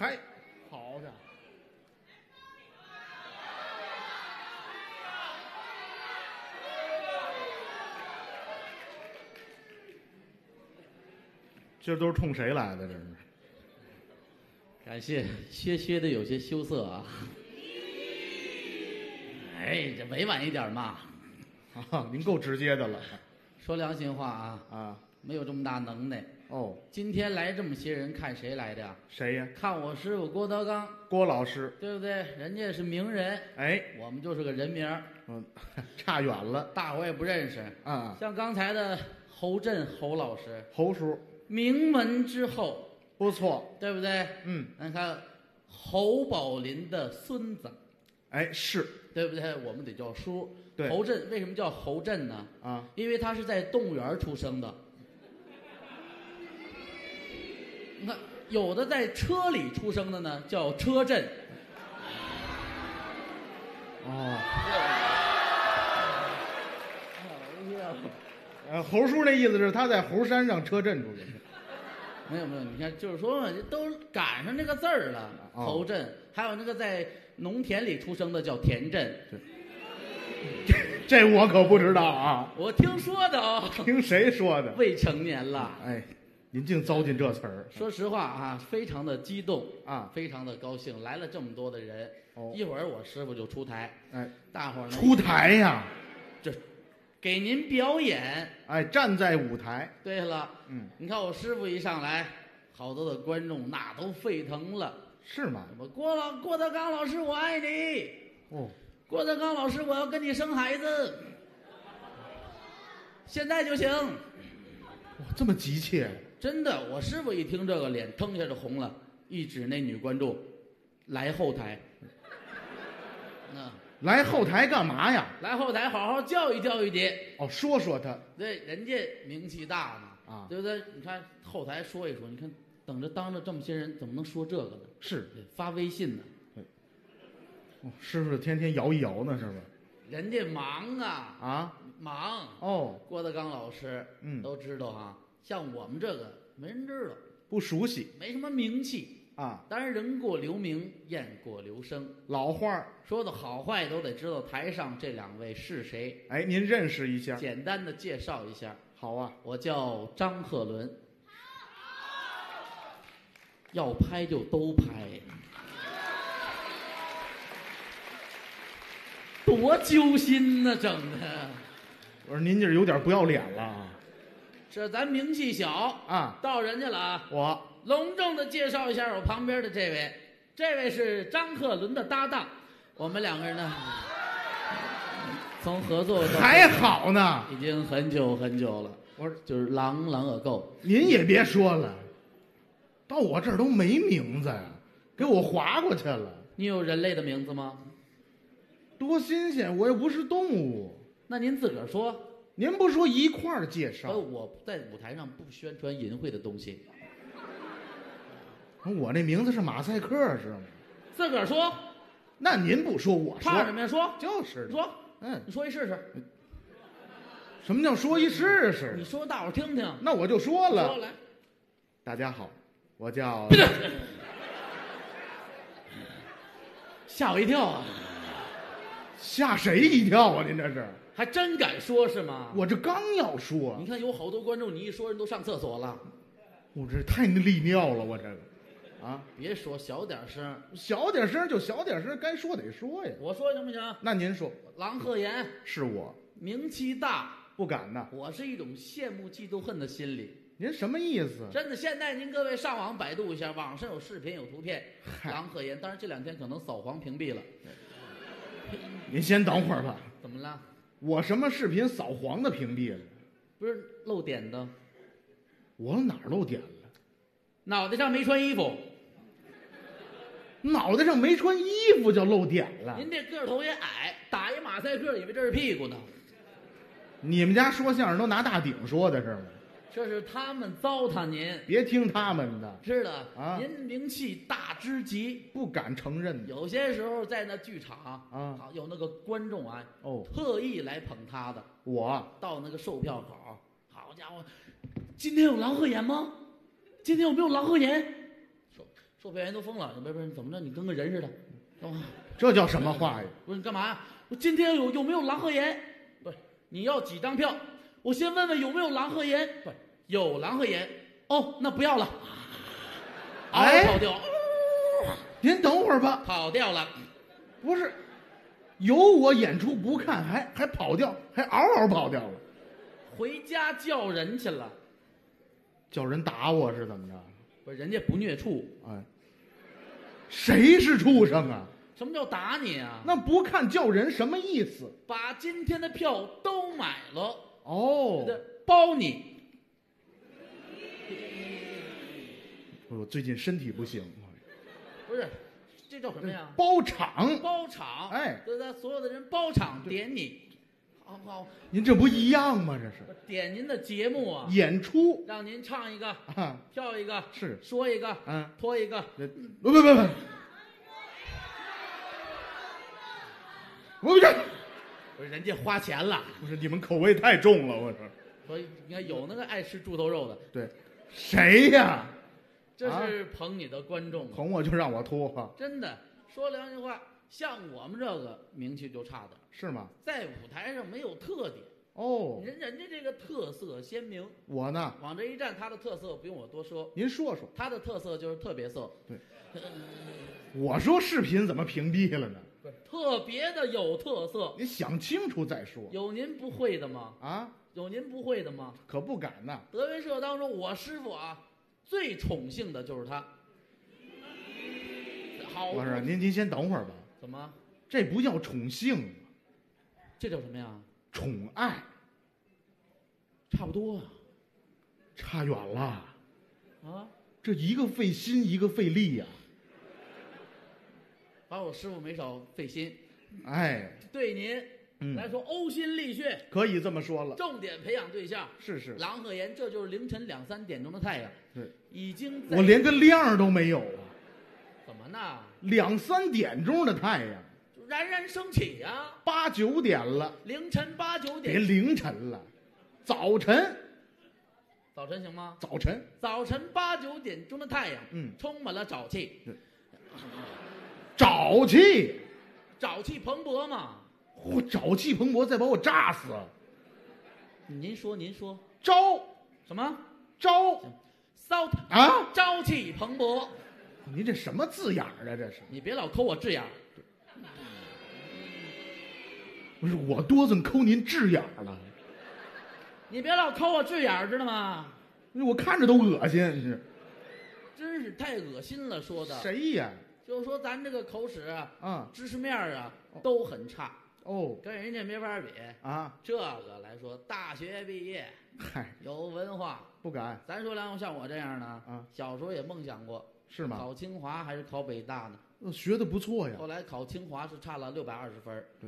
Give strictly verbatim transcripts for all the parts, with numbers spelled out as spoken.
还好家伙！这都是冲谁来的？这是？ 感谢，削削的有些羞涩啊。哎，这委婉一点嘛。 啊，您够直接的了。 说良心话啊， 啊， 没有这么大能耐。 哦， 今天来这么些人，看谁来的呀？ 谁呀？ 看我师傅郭德纲， 郭老师， 对不对？人家是名人， 哎， 我们就是个人名。 嗯，差远了， 大伙也不认识啊。 像刚才的侯震侯老师， 侯叔， 名门之后， 不错， 对不对？ 嗯， 你看侯宝林的孙子， 哎，是对不对？我们得叫叔。 对， 侯震为什么叫侯震呢？ 啊， 因为他是在动物园出生的。你看，有的在车里出生的呢，叫车震。 哦。呃，猴叔那意思是他在猴山上车震出去。 没有没有，你看，就是说嘛，都赶上这个字儿了。 哦、 侯震，还有那个在农田里出生的叫田震。 这这我可不知道啊， 我听说的啊、 哦。听谁说的？ 未成年了。 哎，您净糟践这词儿。 说实话啊，非常的激动啊， 非常的高兴，来了这么多的人。 哦， 一会儿我师傅就出台。 哎， 大伙儿呢出台呀？ 这。给您表演， 哎，站在舞台。 对了， 嗯， 你看我师傅一上来，好多的观众那都沸腾了， 是吗？ 我郭老郭德纲老师，我爱你。 哦， 郭德纲老师，我要跟你生孩子，现在就行。 哇，这么急切？ 真的，我师傅一听这个，脸腾一下就红了，一指那女观众，来后台。那。 来后台干嘛呀？ 来后台好好教育教育你。 哦，说说他。 对，人家名气大嘛，啊， 对不对？你看后台说一说，你看等着当着这么些人，怎么能说这个呢？ 是， 发微信呢。 对。哦，师傅天天摇一摇呢，是吧？ 人家忙啊啊， 忙哦。 郭德纲老师， 嗯， 都知道哈。像我们这个没人知道， 不熟悉， 没什么名气。 啊， 当然人过留名，雁过留声， 老话说的好坏都得知道。台上这两位是谁？ 哎，您认识一下， 简单的介绍一下。 好啊， 我叫张鹤伦，要拍就都拍，多揪心呐、啊，整的。 我说您这有点不要脸了啊！ 这咱名气小啊， 到人家了啊， 我。 隆重的介绍一下我旁边的这位，这位是张鹤伦的搭档，我们两个人呢，从合作还好呢， 已经很久很久了。 我就是朗朗而够。 您也别说了，到我这儿都没名字呀，给我划过去了。 你有人类的名字吗？ 多新鲜，我又不是动物。 那您自个儿说。 您不说一块儿介绍？ 我在舞台上不宣传淫秽的东西。 我那名字是马赛克是吗？ 自个儿说。 那您不说我说。 怕什么呀？说。 就是说。 嗯， 你说一试试。 什么叫说一试试？ 你说大伙儿听听。 那我就说了。 说来。 大家好，我叫。 吓我一跳啊！ 吓谁一跳啊？您这是？ 还真敢说是吗？ 我这刚要说。 你看有好多观众，你一说人都上厕所了。 我这太利尿了，我这个，啊， 别说小点声， 小点声就小点声，该说得说呀。 我说行不行？ 那您说。 郎鹤炎是我， 名气大， 不敢呐。 我是一种羡慕嫉妒恨的心理。 您什么意思？ 真的，现在您各位上网百度一下，网上有视频有图片，郎鹤炎。当然这两天可能扫黄屏蔽了。 您先等会儿吧。 怎么了？ 我什么视频扫黄的屏蔽了？ 不是漏点的。 我哪儿漏点了？ 脑袋上没穿衣服。 脑袋上没穿衣服就漏点了。 您这个头也矮，打一马赛克以为这是屁股呢。 你们家说相声都拿大顶说的是吗？ 这是他们糟蹋您， 别听他们的。 是的啊， 您名气大之极， 不敢承认。 有些时候在那剧场啊， 有那个观众啊， 哦， 特意来捧他的。 我到那个售票口，好家伙，今天有郎鹤炎吗？今天有没有郎鹤炎？售售票员都疯了，不是不是，怎么着？你跟个人似的，干嘛？ 这叫什么话呀？ 不是你干嘛呀？我今天有有没有狼和岩？不是，你要几张票？我先问问有没有狼和岩。不是，有狼和岩。哦，那不要了。 哎， 跑掉。 您等会儿吧。 跑掉了。 不是，有我演出不看，还还跑掉，还嗷嗷跑掉了。 回家叫人去了。 叫人打我是怎么着？ 不是，人家不虐畜。 哎，谁是畜生啊？ 什么叫打你啊？ 那不看叫人什么意思？ 把今天的票都买了。 哦， 包你。 我最近身体不行。 不是，这叫什么呀？ 包场。 包场。 哎， 对对，所有的人包场点你。好不好？ 您这不一样吗？这是点您的节目啊， 演出， 让您唱一个， 啊， 跳一个， 是说一个， 嗯， 拖一个， 不不不不，我不是， 不是人家花钱了， 不是你们口味太重了，我说， 所以你看有那个爱吃猪头肉的， 对，谁呀？ 这是捧你的观众， 捧我就让我拖， 真的说良心话，像我们这个名气就差点， 是吗？ 在舞台上没有特点。 哦， 人人家这个特色鲜明， 我呢， 往这一站，他的特色不用我多说。 您说说， 他的特色就是特别色。 对，我说视频怎么屏蔽了呢？ 特别的有特色， 你想清楚再说。 有您不会的吗？ 啊， 有您不会的吗？ 可不敢呐。 德云社当中，我师傅啊，最宠幸的就是他。好， 我说您您先等会儿吧。 怎么？ 这不叫宠幸， 这叫什么呀？ 宠爱， 差不多啊， 差远了啊！ 这一个费心，一个费力呀、 啊。把我师傅没少费心， 哎， 对您、嗯、来说呕心沥血， 可以这么说了。 重点培养对象是是， 郎鹤炎，这就是凌晨两三点钟的太阳， 对， 已经我连个亮都没有啊！ 怎么呢？ 两三点钟的太阳。 冉冉升起呀、啊， 八九点了， 凌晨八九点， 别凌晨了，早晨， 早晨行吗？ 早晨， 早晨八九点钟的太阳， 嗯， 充满了沼气， 沼气， 沼气蓬勃嘛， 嚯，沼气蓬勃，再把我炸死！ 您说，您说， 朝什么朝骚啊？ 朝气蓬勃， 您这什么字眼儿啊？这是？ 你别老抠我字眼儿。 不是我多怎抠您字眼儿了？ 你别老抠我字眼儿，知道吗？ 我看着都恶心，是， 真是太恶心了。说的谁呀？ 就是说咱这个口齿啊， 啊， 知识面啊都很差哦， 跟人家没法比啊。 这个来说，大学毕业， 嗨， 有文化， 不敢。 咱说良像我这样的啊， 小时候也梦想过， 是吗？ 考清华还是考北大呢？ 学的不错呀。 后来考清华是差了六百二十分。 对。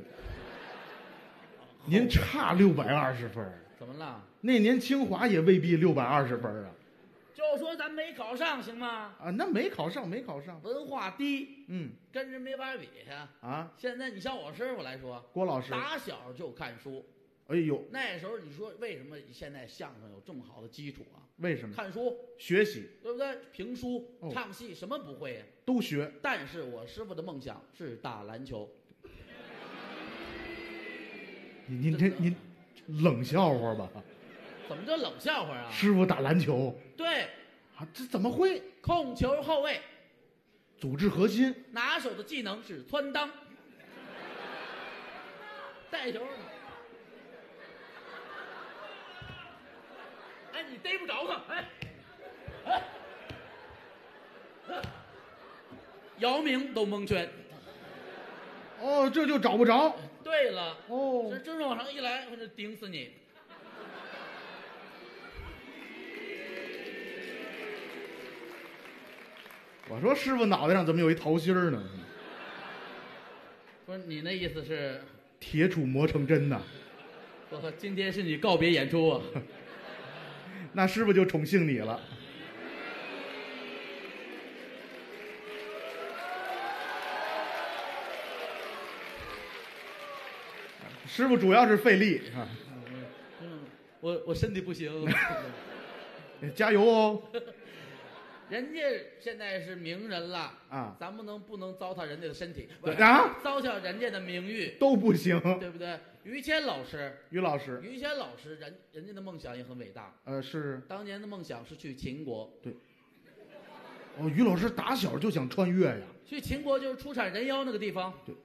您差六百二十分， 怎么了？ 那年清华也未必六百二十分啊。 就说咱没考上行吗？ 啊，那没考上，没考上， 文化低， 嗯， 跟人没法比呀。 啊， 现在你像我师傅来说， 郭老师打小就看书， 哎呦， 那时候你说为什么现在相声有这么好的基础啊？ 为什么？ 看书学习， 对不对？评书、 哦、 唱戏什么不会呀？ 都学。 但是我师傅的梦想是打篮球。 您您这您冷笑话吧？ 怎么叫冷笑话啊？ 师傅打篮球？ 对。 啊，这怎么会？ 控球后卫， 组织核心， 拿手的技能是蹿裆、带球。哎，你逮不着他，哎，哎，姚明都蒙圈。 哦，这就找不着。 对了， 哦， 这真是往上一来，我就顶死你。 我说师傅脑袋上怎么有一桃心儿呢？ 不是你那意思是铁杵磨成针呐？ 我今天是你告别演出啊？ 那师傅就宠幸你了。师傅主要是费力啊。 嗯，我我身体不行， 加油哦。 人家现在是名人了啊， 咱不能不能糟蹋人家的身体， 啊， 糟蹋人家的名誉都不行， 对不对？于谦老师， 于老师， 于谦老师人人家的梦想也很伟大， 呃，是当年的梦想是去秦国， 对。哦，于老师打小就想穿越呀， 去秦国就是出产人妖那个地方， 对。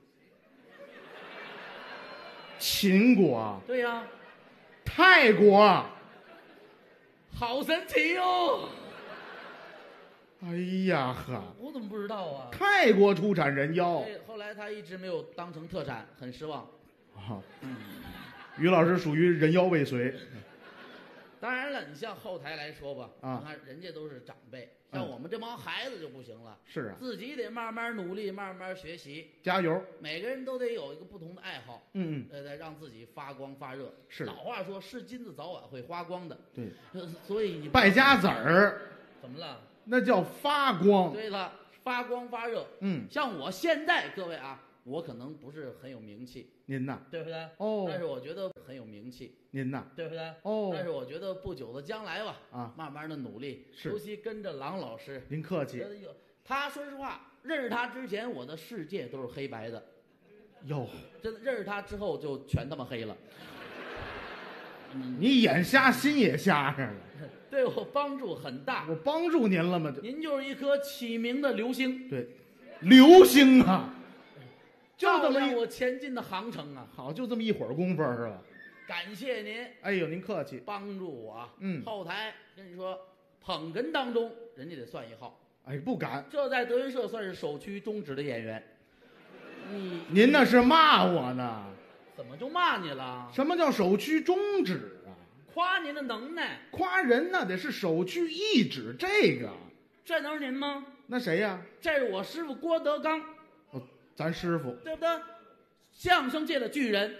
秦国， 对呀、啊， 泰国， 好神奇哟！ 哎呀呵， 我怎么不知道啊？ 泰国出产人妖， 后来他一直没有当成特产，很失望。 啊，嗯，于老师属于人妖未遂。 当然了，你像后台来说吧， 啊， 你看人家都是长辈，像我们这帮孩子就不行了。 是啊， 自己得慢慢努力，慢慢学习， 加油。 每个人都得有一个不同的爱好， 嗯嗯，呃，让自己发光发热。 是， 老话说是金子早晚会发光的。 对， 所以你败家子儿怎么了？ 那叫发光。 对了，发光发热。 嗯， 像我现在各位啊，我可能不是很有名气。 您呐， 对不对？ 哦， 但是我觉得很有名气。 您呐， 对不对？ 哦， 但是我觉得不久的将来吧， 啊， 慢慢的努力， 是， 尤其跟着郎老师。 您客气。 他说实话，认识他之前，我的世界都是黑白的。 哟， 真的认识他之后，就全他妈黑了。 嗯，你眼瞎心也瞎着了， 对我帮助很大。 我帮助您了吗？ 您就是一颗启明的流星。 对，流星啊，就这么我前进的航程啊。 好，就这么一会儿功夫是吧？ 感谢您。 哎呦，您客气， 帮助我。 嗯， 后台跟你说，捧哏当中，人家得算一号。 哎，不敢。 这在德云社算是首屈中指的演员。你您那是骂我呢？ 怎么就骂你了？ 什么叫首屈中指啊？ 夸您的能耐。 夸人那得是首屈一指，这个。 这能是您吗？ 那谁呀？ 这是我师傅郭德纲。 哦，咱师傅， 对不对？相声界的巨人。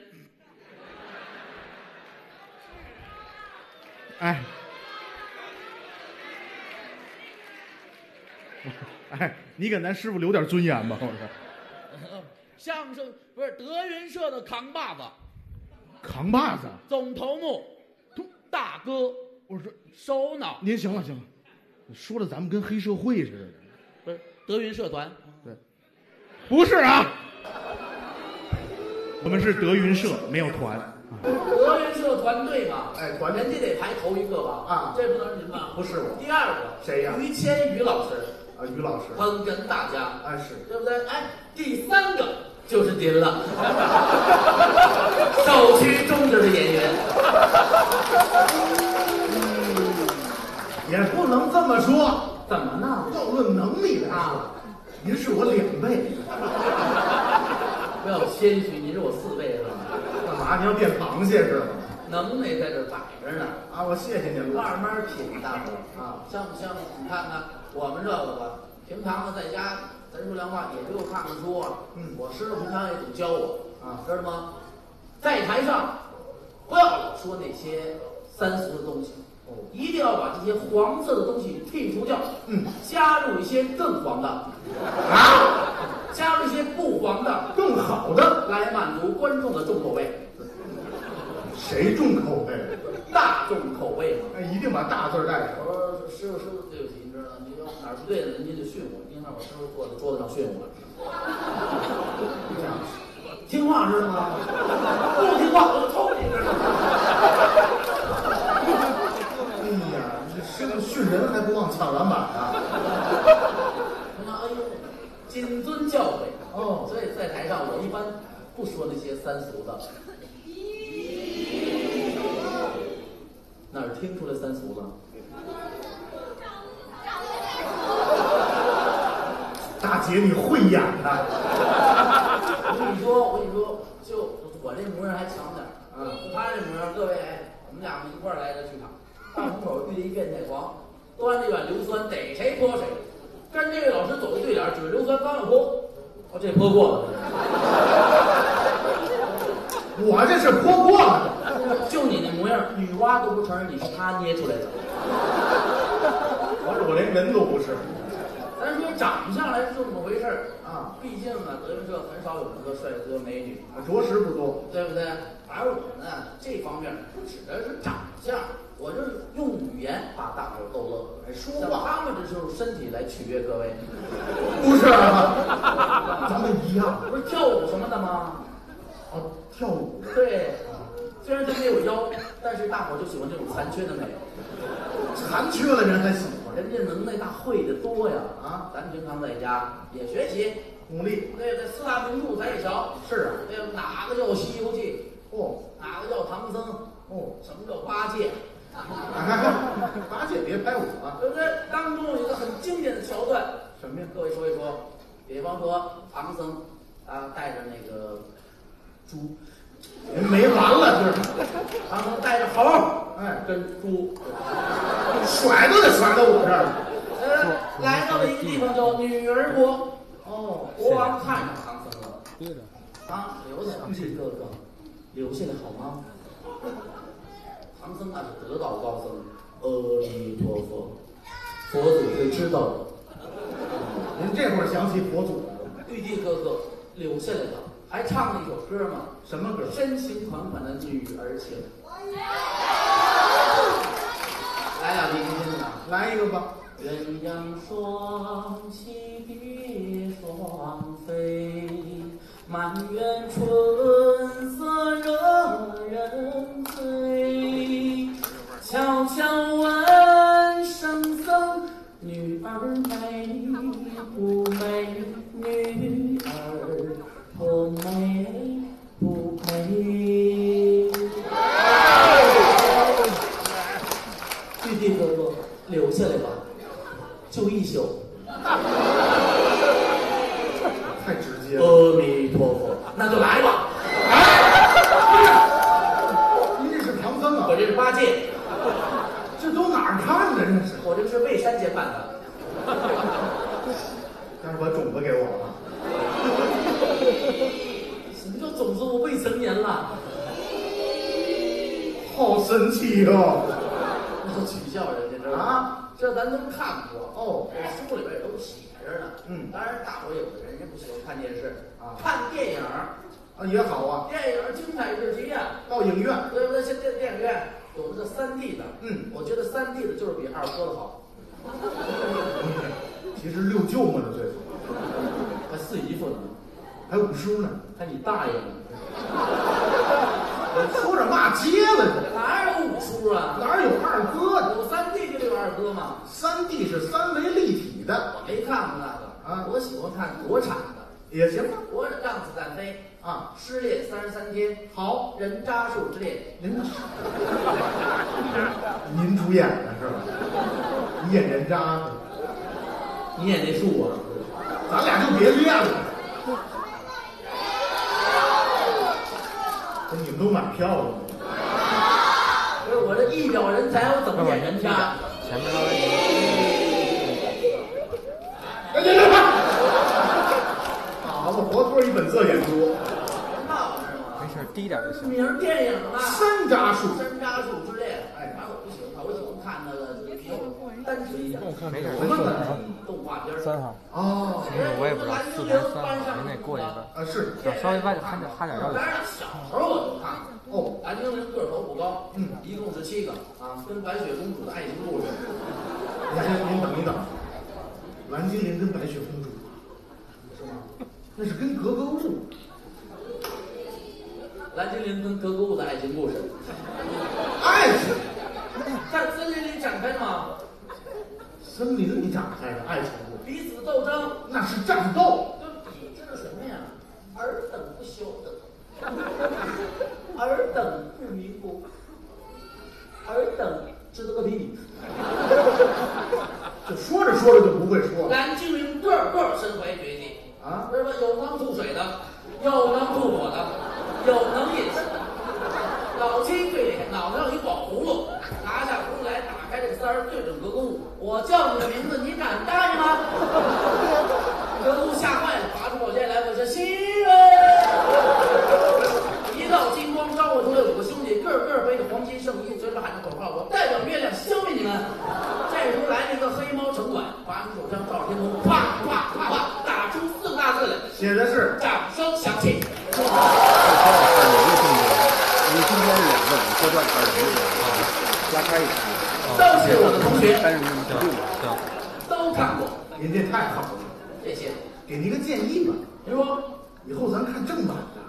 哎，哎，你给咱师傅留点尊严吧，我说。 相声不是德云社的扛把子， 扛把子， 总头目，大哥。 我说首脑。 您行了行了，说的咱们跟黑社会似的。 不是德云社团， 对，不是啊，我们是德云社，没有团。 德云社团队嘛， 哎，团人家得排头一个吧？ 啊， 这不能是您吧？ 不是我。 第二个谁呀？ 于谦于老师。 啊，于老师， 捧哏大家。 哎，是， 对不对？哎，第三个就是您了，首屈中指的演员。 嗯，也不能这么说。 怎么呢？ 要论能力来说，您是我两倍。 不要谦虚，您是我四倍是吧？ 干嘛？你要变螃蟹是吗？ 能耐在这摆着呢。 啊，我谢谢您了。 慢慢品，大伙啊，像不像？你看看我们这个吧，平常呢在家咱说良话，也就看看书啊。 嗯， 我师傅平常也总教我啊， 知道吗？在台上不要老说那些三俗的东西。一定要把这些黄色的东西剔除掉， 嗯， 加入一些更黄的， 啊， 加入一些不黄的、 更好的， 来满足观众的重口味。 谁重口味？ 大众口味嘛。 哎，一定把大字带上。 我说师傅，师傅，对不起，你知道吗？你要哪儿不对了，您就训我。您看我师傅坐在桌子上训我了，这样听话知道吗？不听话我就抽你，知道吗？ 哎呀，这师傅训人还不忘抢篮板啊！ 我想，哎呦，谨遵教诲哦。 所以在台上我一般不说那些三俗的。哪儿听出来三俗了？ 大姐，你会演的。 我跟你说，我跟你说，就我这模样还强点儿。 嗯， 他这模样，各位，我们俩一块儿来这剧场。大门口遇见一变态狂，端着一碗硫酸，逮谁泼谁。跟这位老师走一对脸，指着硫酸刚要泼，我这泼过了。 我这是泼过的。 就你那模样，女娲都不承认你是他捏出来的。 我说我连人都不是。 咱说长相来是这么回事儿啊， 毕竟呢，德云社很少有什么帅哥美女， 着实不多， 对不对？而我呢，这方面不指的是长相， 我就是用语言把大伙逗乐， 哎，说像话他们这就是身体来取悦各位， 不是啊，咱们一样， 不是跳舞什么的吗？ 哦，跳舞， 对，虽然他没有腰，但是大伙就喜欢这种残缺的美。 残缺的人还喜欢， 人家能耐大，会的多呀啊！咱平常在家也学习， 功利， 对对，四大名著咱也瞧。 是啊， 对，哪个叫《西游记》？ 哦哪个叫唐僧？ 哦， 什么叫八戒？ 八戒别拍我啊， 对不对？当中有一个很经典的桥段， 什么呀？ 各位说一说。比方说唐僧啊带着那个猪， 没完了，这是， 唐僧带着猴， 哎， 跟猪甩都得甩到我这儿， 呃，来到了一个地方叫女儿国。哦，国王看上唐僧了， 对的， 啊，留下玉帝哥哥，留下来好吗？唐僧那是得道高僧，阿弥陀佛，佛祖会知道的。 您这会儿想起佛祖来了， 玉帝哥哥留下来了，还唱了一首歌嘛， 什么歌？ 深情款款的女儿情。来两句听听啊， 来一个吧。 鸳鸯双栖蝶双飞，满园春色惹人醉。悄悄问圣僧，女儿美不美？女儿不美不美？玉帝哥哥，留下来吧。就一宿， 太直接了。 阿弥陀佛，那就来吧。 您这是唐僧啊？ 我这是八戒， 这都哪儿看的？这是？ 我这是魏山监办的。 但是把种子给我了。 什么叫种子？我未成年了。 好神奇哦！ 那就取笑人家这啊。 这咱都看过哦，这书里边也都写着呢。 嗯， 当然，大伙有的人家不喜欢看电视啊， 看电影啊也好啊， 电影精彩至极呀。 到影院， 对不对？现在电影院有这个三 D 的， 嗯， 我觉得三 D 的就是比二哥的好。 其实六舅母的最好， 还四姨夫呢， 还五叔呢， 还你大爷呢。 说着骂街了， 哪有五叔啊？ 哪有二哥的？ 有三 D 就有二哥嘛。 三 D 是三维立体的， 我没看过那个啊， 我喜欢看国产的， 也行啊。 我让子弹飞啊， 失恋三十三天， 好， 人渣树之恋。 您您主演的是吧？你演人渣， 你演那树啊？ 咱俩就别练了。你们都买票了吗？ 不是我这一表人才，我怎么演人渣？ 前面那位， 哎别别别！好嘛，活脱一本色演出。 闹是吗？ 没事，低点就行。 名儿电影嘛， 山楂树， 山楂树之恋。哎，反正我不喜欢看，我喜欢看那个比较单纯一点。 没事， 什么本？ 动画片儿。 三号。 哦， 这个我也不知道，四台三号，您得过一个。 啊是， 要稍微歪点，哈点哈点腰就行。 当然，小时候我就看过。 哦， 蓝精灵个头不高， 嗯， 一共是七个啊，跟白雪公主的爱情故事。 您先您等一等，蓝精灵跟白雪公主是吗？那是跟格格巫。 蓝精灵跟格格巫的爱情故事， 爱情， 在森林里展开的嘛， 森林里展开的爱情故事， 彼此斗争， 那是战斗。 你知道什么呀？尔等不休的。尔等不迷糊，尔等知道个屁！ 就说着说着就不会说了蓝精灵个个身怀绝技啊！ 是吧？有能吐水的，有能吐火的，有能隐身的。老七最厉害，脑袋上有一宝葫芦，拿下葫芦来，打开这个塞儿，对准格格巫。我叫你的名字，你敢答应吗？格格巫吓坏了，拔出宝剑来，我说新人。一道金光招呼出来五个兄弟，个个背着黄金圣衣，嘴里喊着口号：“我代表月亮消灭你们！”这时候来了一个黑猫城管，拔出手枪照着天空，啪啪啪啪，打出四个大字来， 写的是掌声响起。 这说的是哪个情节？因为今天是两个人，说段二人的啊。 拉开一点， 都是我的同学， 但是那么对对， 都看过。 您这太好了， 谢谢。 给您个建议吧， 您说， 以后咱看正版的。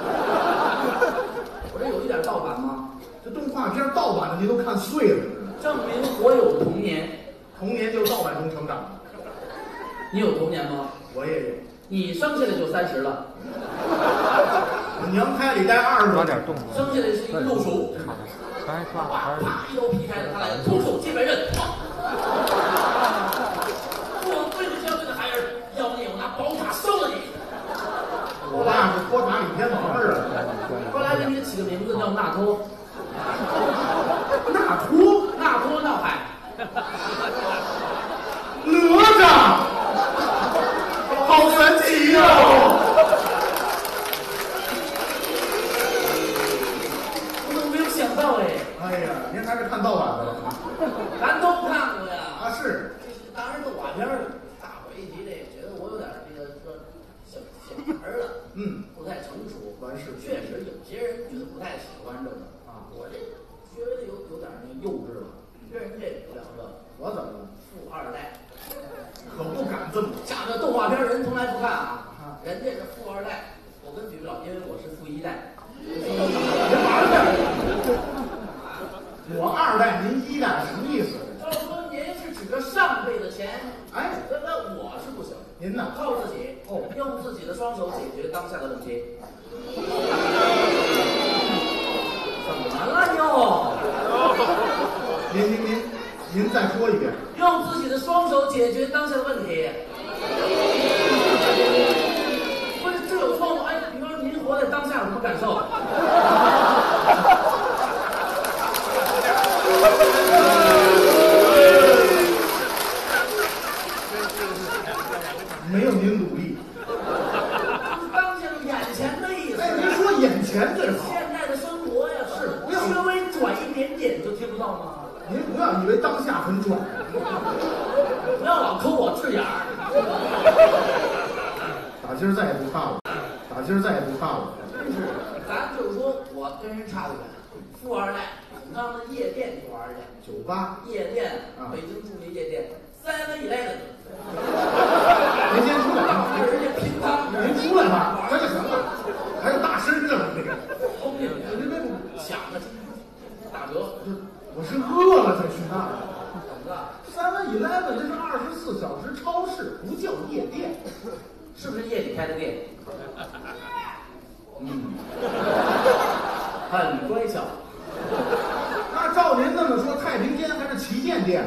我这有一点盗版吗？ 这动画片盗版的您都看碎了， 证明我有童年。 童年就盗版中成长的。 你有童年吗？ 我也有。 你生下来就三十了， 我娘胎里待二十多抓点动作。 生下来是一个幼鼠， 好的，刚才抓啪还是啪一刀劈开了，他来徒手接白刃。我对着相对的孩儿，要你我拿宝塔收了你。 我爸是托塔李天王似的。 后来给你起个名字叫纳托， 纳托， 纳托闹海。 哪吒，好神奇呀、哦！ 我怎么没有想到哎？ 哎呀，您还是看盗版的了。 咱都看过呀。 啊，是。 当然动画片儿，大伙一提这个，觉得我有点这个说小小孩了， 嗯， 不太成熟。 完事确实有些人觉得不太喜欢这个啊，我这稍微的有有点那个幼稚了，跟人这不了这。 我怎么了？ 富二代， 可不敢这么像这动画片人从来不看啊，人家是富二代，我跟比不了，因为我是富一代。 您二代，我二代，您一代，什么意思？ 就是说您是指着上辈的钱， 哎， 那那我是不行。 您呢？ 靠自己哦，用自己的双手解决当下的问题。怎么了又？ 您您您您再说一遍。 用自己的双手解决当下的问题。不是这有错吗？哎，比方说您活在当下有什么感受？ 没有您努力。 当下眼前的意思。 哎，您说眼前最好。 现在的生活呀，是不要稍微转一点点就听不到吗？ 您不要以为当下很转， 不要老抠我字眼儿。 打今儿再也不看了，打今儿再也不看了。 真是，咱就是说我跟人差得远。富二代，你上那夜店去玩去。 酒吧、 夜店， 啊北京著名夜店 seven eleven。 您先出来吧， 人家乒乓， 您出来吧，那就行了。还有大身上那个， 后面别别别，想着打折， 我是饿了才去那的。 怎么的？ Seven Eleven 这是二十四小时超市，不叫夜店， 是不是夜里开的店？嗯，很乖巧。 那照您这么说，太平间还是旗舰店？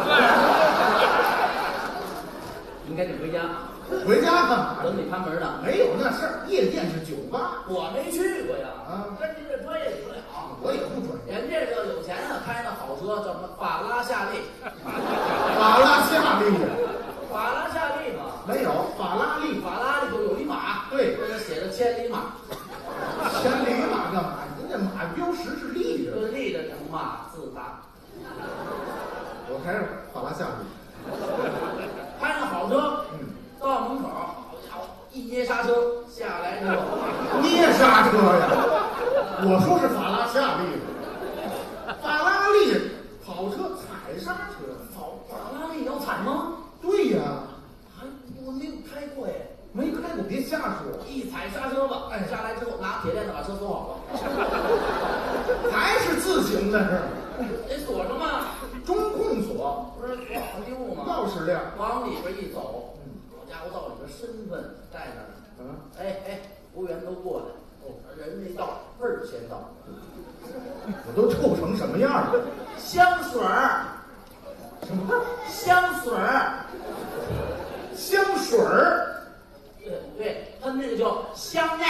应该得回家， 回家干嘛？ 等你看门呢。 没有那事儿，夜店是酒吧。 我没去过呀， 啊跟您这专业比不了。 我也不专业。 人这个有钱啊，开那好车叫什么法拉夏利， 法拉夏利呀？ 法拉夏利嘛， 没有，法拉利。 法拉利就有一马， 对这写着千里马， 千里马干嘛？人家马标识是立着的。 这立着成马自达。 我开着法拉夏利。 开上好车， 嗯， 到门口，好家伙，一捏刹车下来之后， 捏刹车呀！我说是法拉夏利的，法拉利跑车踩刹车。 法法拉利要踩吗？ 对呀， 还我没有开过哎。 没开过别瞎说。 一踩刹车吧，哎，下来之后拿铁链子把车锁好了， 还是自行的是， 得锁上嘛， 中控锁， 不是锁好丢了吗？ 钥匙链。 往里边一走，好家伙，到里边身份在那儿， 嗯， 哎哎，服务员都过来，哦，人没到，味儿先到， 我都臭成什么样了？ 香水儿， 什么香水儿， 香水儿？ 对对，他那个叫香奈，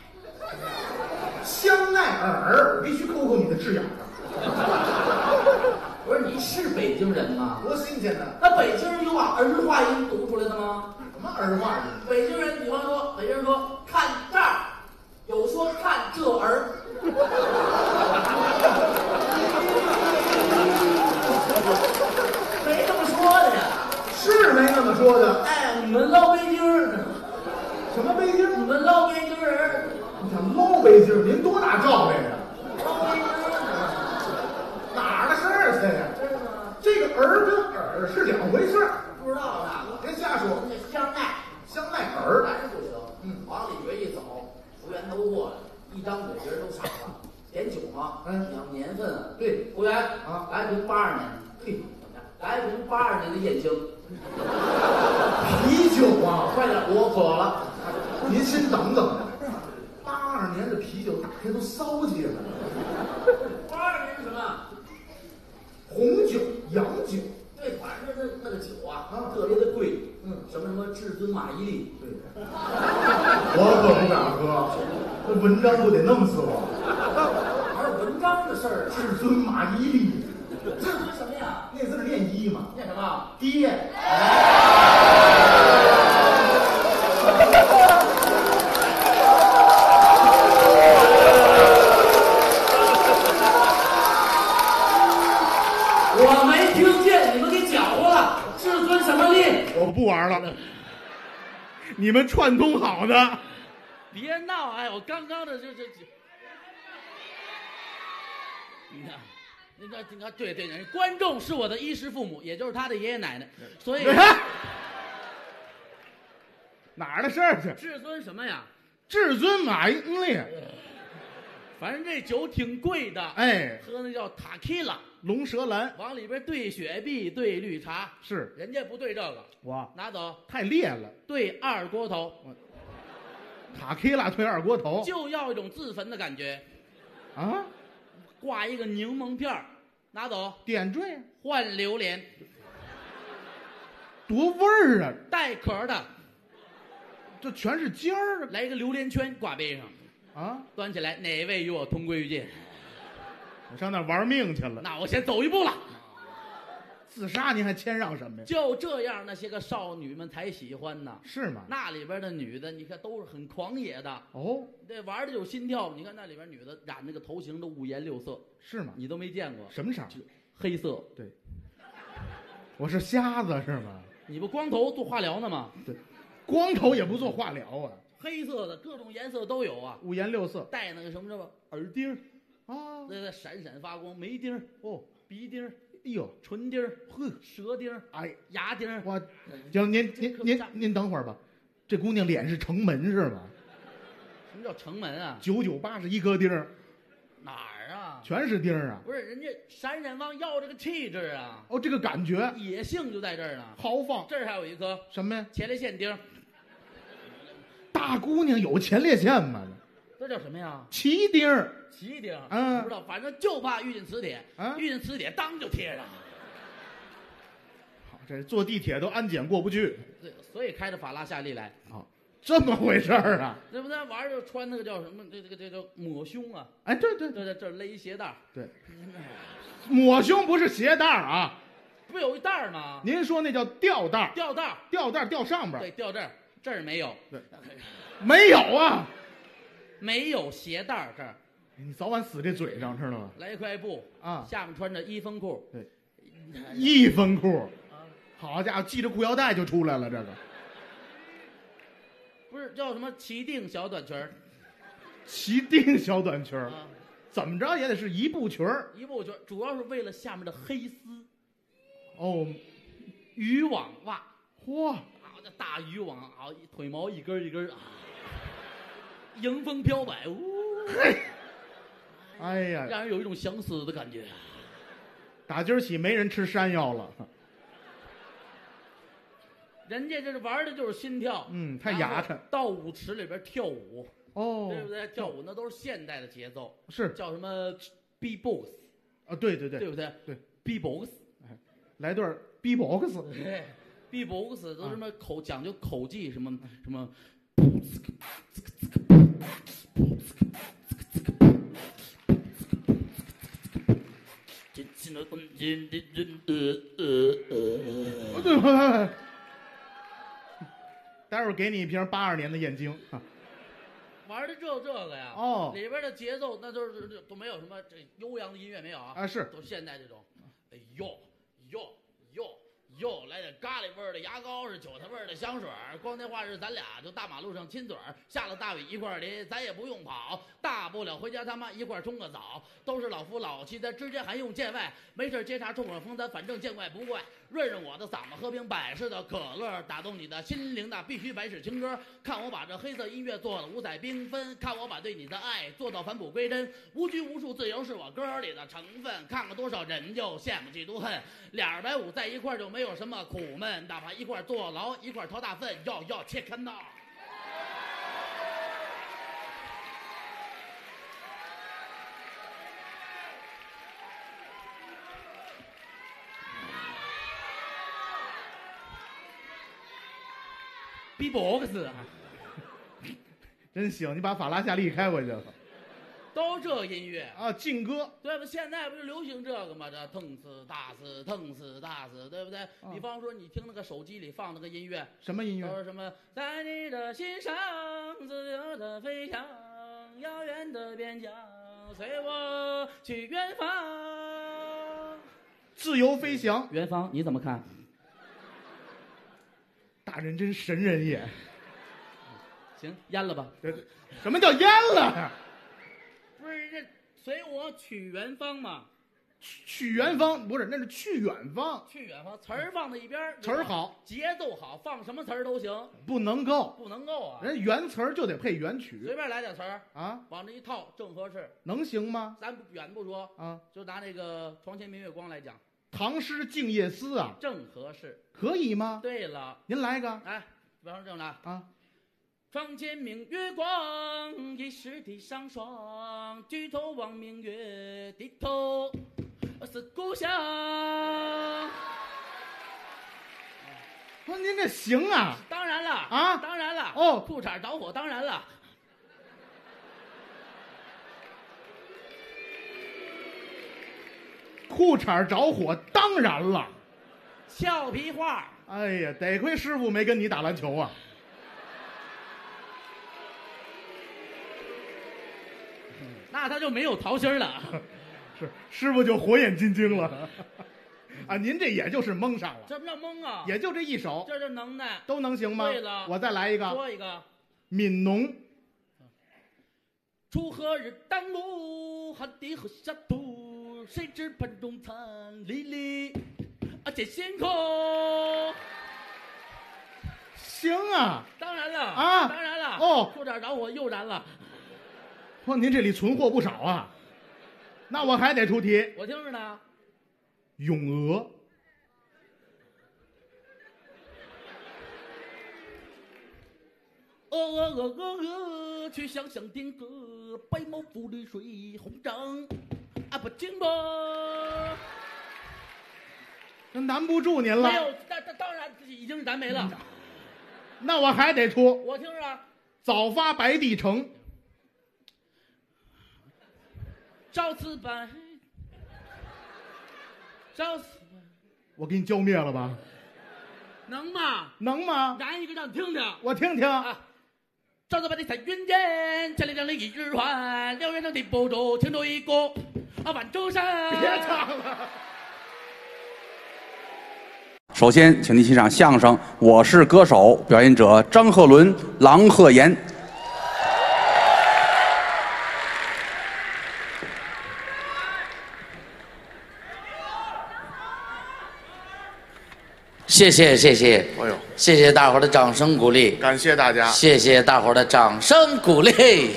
香奈儿，我必须抠抠你的字眼儿。 不是你是北京人吗？ 多新鲜呢！ 那北京人有把儿化音读出来的吗？ 什么儿化音？ 北京人，比方说，北京人说看这儿，有说看这儿。没这么说的呀。 是没那么说的。 哎，你们老北京儿， 什么北京？ 你们老北京人， 你想捞北京？您多大罩位呀？ 老北京人， 哪儿的事儿儿是两回事儿， 不知道呢， 别瞎说。 那香奈， 香奈儿， 还是不行。嗯，往里边一走，服务员都过来，一张嘴别人都傻了。点酒吗？ 嗯， 你要年份啊。 对， 服务员啊， 来瓶八二年的。嘿，来瓶八二年的燕青。 啤酒啊！ 快点，我渴了。 您先等等，八二年的啤酒打开都骚气了。 八二年是什么？ 红酒、洋酒。 对，反正那那个酒啊， 啊特别的贵。 嗯， 什么什么至尊玛伊琍。 对，我可不敢喝，这文章不得弄死我。 哪有文章的事儿啊？ 至尊玛伊琍， 至尊什么呀？ 那字儿念一嘛？ 念什么？ 爹。 我没听见，你们给搅和了。至尊什么琍？ 我不玩了，你们串通好的。 别闹！哎，我刚刚的这这这，你看，你看，你看，对对对，观众是我的衣食父母，也就是他的爷爷奶奶，所以哪儿的事儿去？ 至尊什么呀？ 至尊玛伊琍， 反正这酒挺贵的， 哎， 喝那叫塔 q 拉， 龙舌兰往里边兑雪碧，兑绿茶， 是人家不兑这个， 我拿走， 太烈了。 兑二锅头， 塔 Q 拉推二锅头就要一种自焚的感觉， 啊， 挂一个柠檬片儿，拿走， 点缀换榴莲， 多味儿啊！ 带壳的， 这全是尖儿来一个榴莲圈挂杯上， 啊！ 端起来，哪位与我同归于尽？ 我上那儿玩命去了， 那我先走一步了。 自杀您还谦让什么呀？ 就这样，那些个少女们才喜欢呢。 是吗？ 那里边的女的，你看都是很狂野的， 哦， 对，玩的有心跳。你看那里边女的染那个头型都五颜六色， 是吗？ 你都没见过。 什么色？ 黑色。 对，我是瞎子是吗？ 你不光头做化疗呢吗？ 对，光头也不做化疗啊。 黑色的各种颜色都有啊， 五颜六色， 戴那个什么什么耳钉啊， 那个闪闪发光，眉钉哦， 鼻钉， 哎呦， 唇钉呵，舌钉哎， 牙钉我，行，您您您您等会儿吧，这姑娘脸是城门是吗？ 什么叫城门啊？ 九九八十一颗钉儿， 哪儿啊？ 全是钉儿啊！ 不是，人家闪闪光要这个气质啊， 哦，这个感觉野性就在这儿呢。 豪放， 这儿还有一颗什么呀？ 前列腺钉， 大姑娘有前列腺吗？ 这叫什么呀？ 奇钉儿， 奇钉， 嗯不知道，反正就怕遇见磁铁， 啊遇见磁铁当就贴上。 好，这坐地铁都安检过不去对，所以开着法拉夏利来， 啊，这么回事儿啊？ 对不对？玩儿就穿那个叫什么？这这个这叫抹胸啊， 哎，对对对对，这儿勒一鞋带儿， 对，抹胸不是鞋带儿啊， 不有一带儿吗？ 您说那叫吊带儿， 吊带儿， 吊带儿吊上边儿， 对，吊这儿，这儿没有， 对，没有啊？ 没有鞋带儿这儿。 你早晚死这嘴上，知道吗？ 来一块布啊下面穿着一分裤， 对，一分裤， 啊， 好家伙，系着裤腰带就出来了，这个不是叫什么齐定小短裙儿齐定小短裙儿， 啊， 怎么着也得是一步裙儿一步裙儿，主要是为了下面的黑丝哦。 渔网袜， 嚯， 啊，这大渔网啊，腿毛一根一根啊，迎风飘摆，呜， 嘿，哎呀， 让人有一种想死的感觉。 打今儿起没人吃山药了， 人家这是玩的就是心跳， 嗯太牙碜。 到舞池里边跳舞， 哦， 对不对？跳舞那都是现代的节奏， 是叫什么 B-box， 啊，对对对， 对不对？ 对 ，B-box， 来段 B-box， 对 B-box 都什么口讲究口技，什么什么。 待会儿给你一瓶八二年的燕京。 玩的就这个呀， 哦里边的节奏那都是都没有什么这悠扬的音乐没有啊， 啊是都现代这种，哎呦呦呦哟，来点咖喱味儿的牙膏，是韭菜味儿的香水儿。光天化日，咱俩就大马路上亲嘴儿，下了大雨一块儿淋，咱也不用跑，大不了回家他妈一块儿冲个澡。都是老夫老妻，咱之间还用见外，没事接茬冲会风，咱反正见怪不怪。 润润我的嗓子，喝瓶百事的可乐，打动你的心灵的必须百事情歌。看我把这黑色音乐做了五彩缤纷，看我把对你的爱做到返璞归真。无拘无束，自由是我歌里的成分。看看多少人就羡慕嫉妒恨，俩白五在一块就没有什么苦闷，哪怕一块坐牢，一块掏大粪，要要切看到。B-box 真行，你把法拉夏利开回去了。 都这音乐啊，劲歌， 对吧？现在不是流行这个吗？这腾死大死，腾死大死，对不对？ 啊、 比方说，你听那个手机里放那个音乐， 什么音乐？ 说什么在你的心上自由的飞翔，遥远的边疆，随我去远方。 自由飞翔， 远方，你怎么看？ 大人真神人也。 行，淹了吧？ 什么叫淹了？ 不是这随我去远方嘛？ 去去远方不是，那是去远方。 去远方词儿放在一边， 词儿好， 节奏好，放什么词儿都行。 不能够， 不能够啊！ 人原词儿就得配原曲， 随便来点词儿啊， 往这一套正合适， 能行吗？ 咱远不说啊， 就拿那个床前明月光来讲， 唐诗静夜思啊， 正合适， 可以吗？ 对了， 您来个， 哎，比方说正的啊。 床前明月光，疑是地上霜。举头望明月，低头思故乡。 说您这行啊？ 当然了啊， 当然了。 哦， 裤衩着火，当然了。 裤衩着火，当然了。 俏皮话。 哎呀，得亏师傅没跟你打篮球啊。 那他就没有桃心了， 是师傅就火眼金睛了啊！您这也就是蒙上了， 什么叫蒙啊？ 也就这一首， 这就能耐， 都能行吗？ 对了， 我再来一个， 说一个，《 悯农》。 锄禾日当午，汗滴禾下土，谁知盘中餐，粒粒啊见星空。 行啊， 当然了啊， 当然了， 哦， 裤衩着火又燃了。 哇，您这里存货不少啊，那我还得出题。 我听着呢。 咏鹅。 鹅鹅鹅鹅鹅，曲项向天歌，白毛浮绿水，红掌啊不惊波。 那难不住您了。 没有，当当然已经燃没了。 那我还得出。 我听着。 早发白帝城。 朝辞白，朝辞白， 我给你浇灭了吧？ 能吗？ 能吗？ 燃一个让你听听， 我听听。 啊，朝辞白帝彩云间，千里江里一日还，辽源上地不住，轻舟已过啊万重山。 别唱了。 首先，请您欣赏相声《我是歌手》，表演者张鹤伦、郎鹤炎。 谢谢谢谢， 哎呦， 谢谢大伙儿的掌声鼓励， 感谢大家， 谢谢大伙儿的掌声鼓励，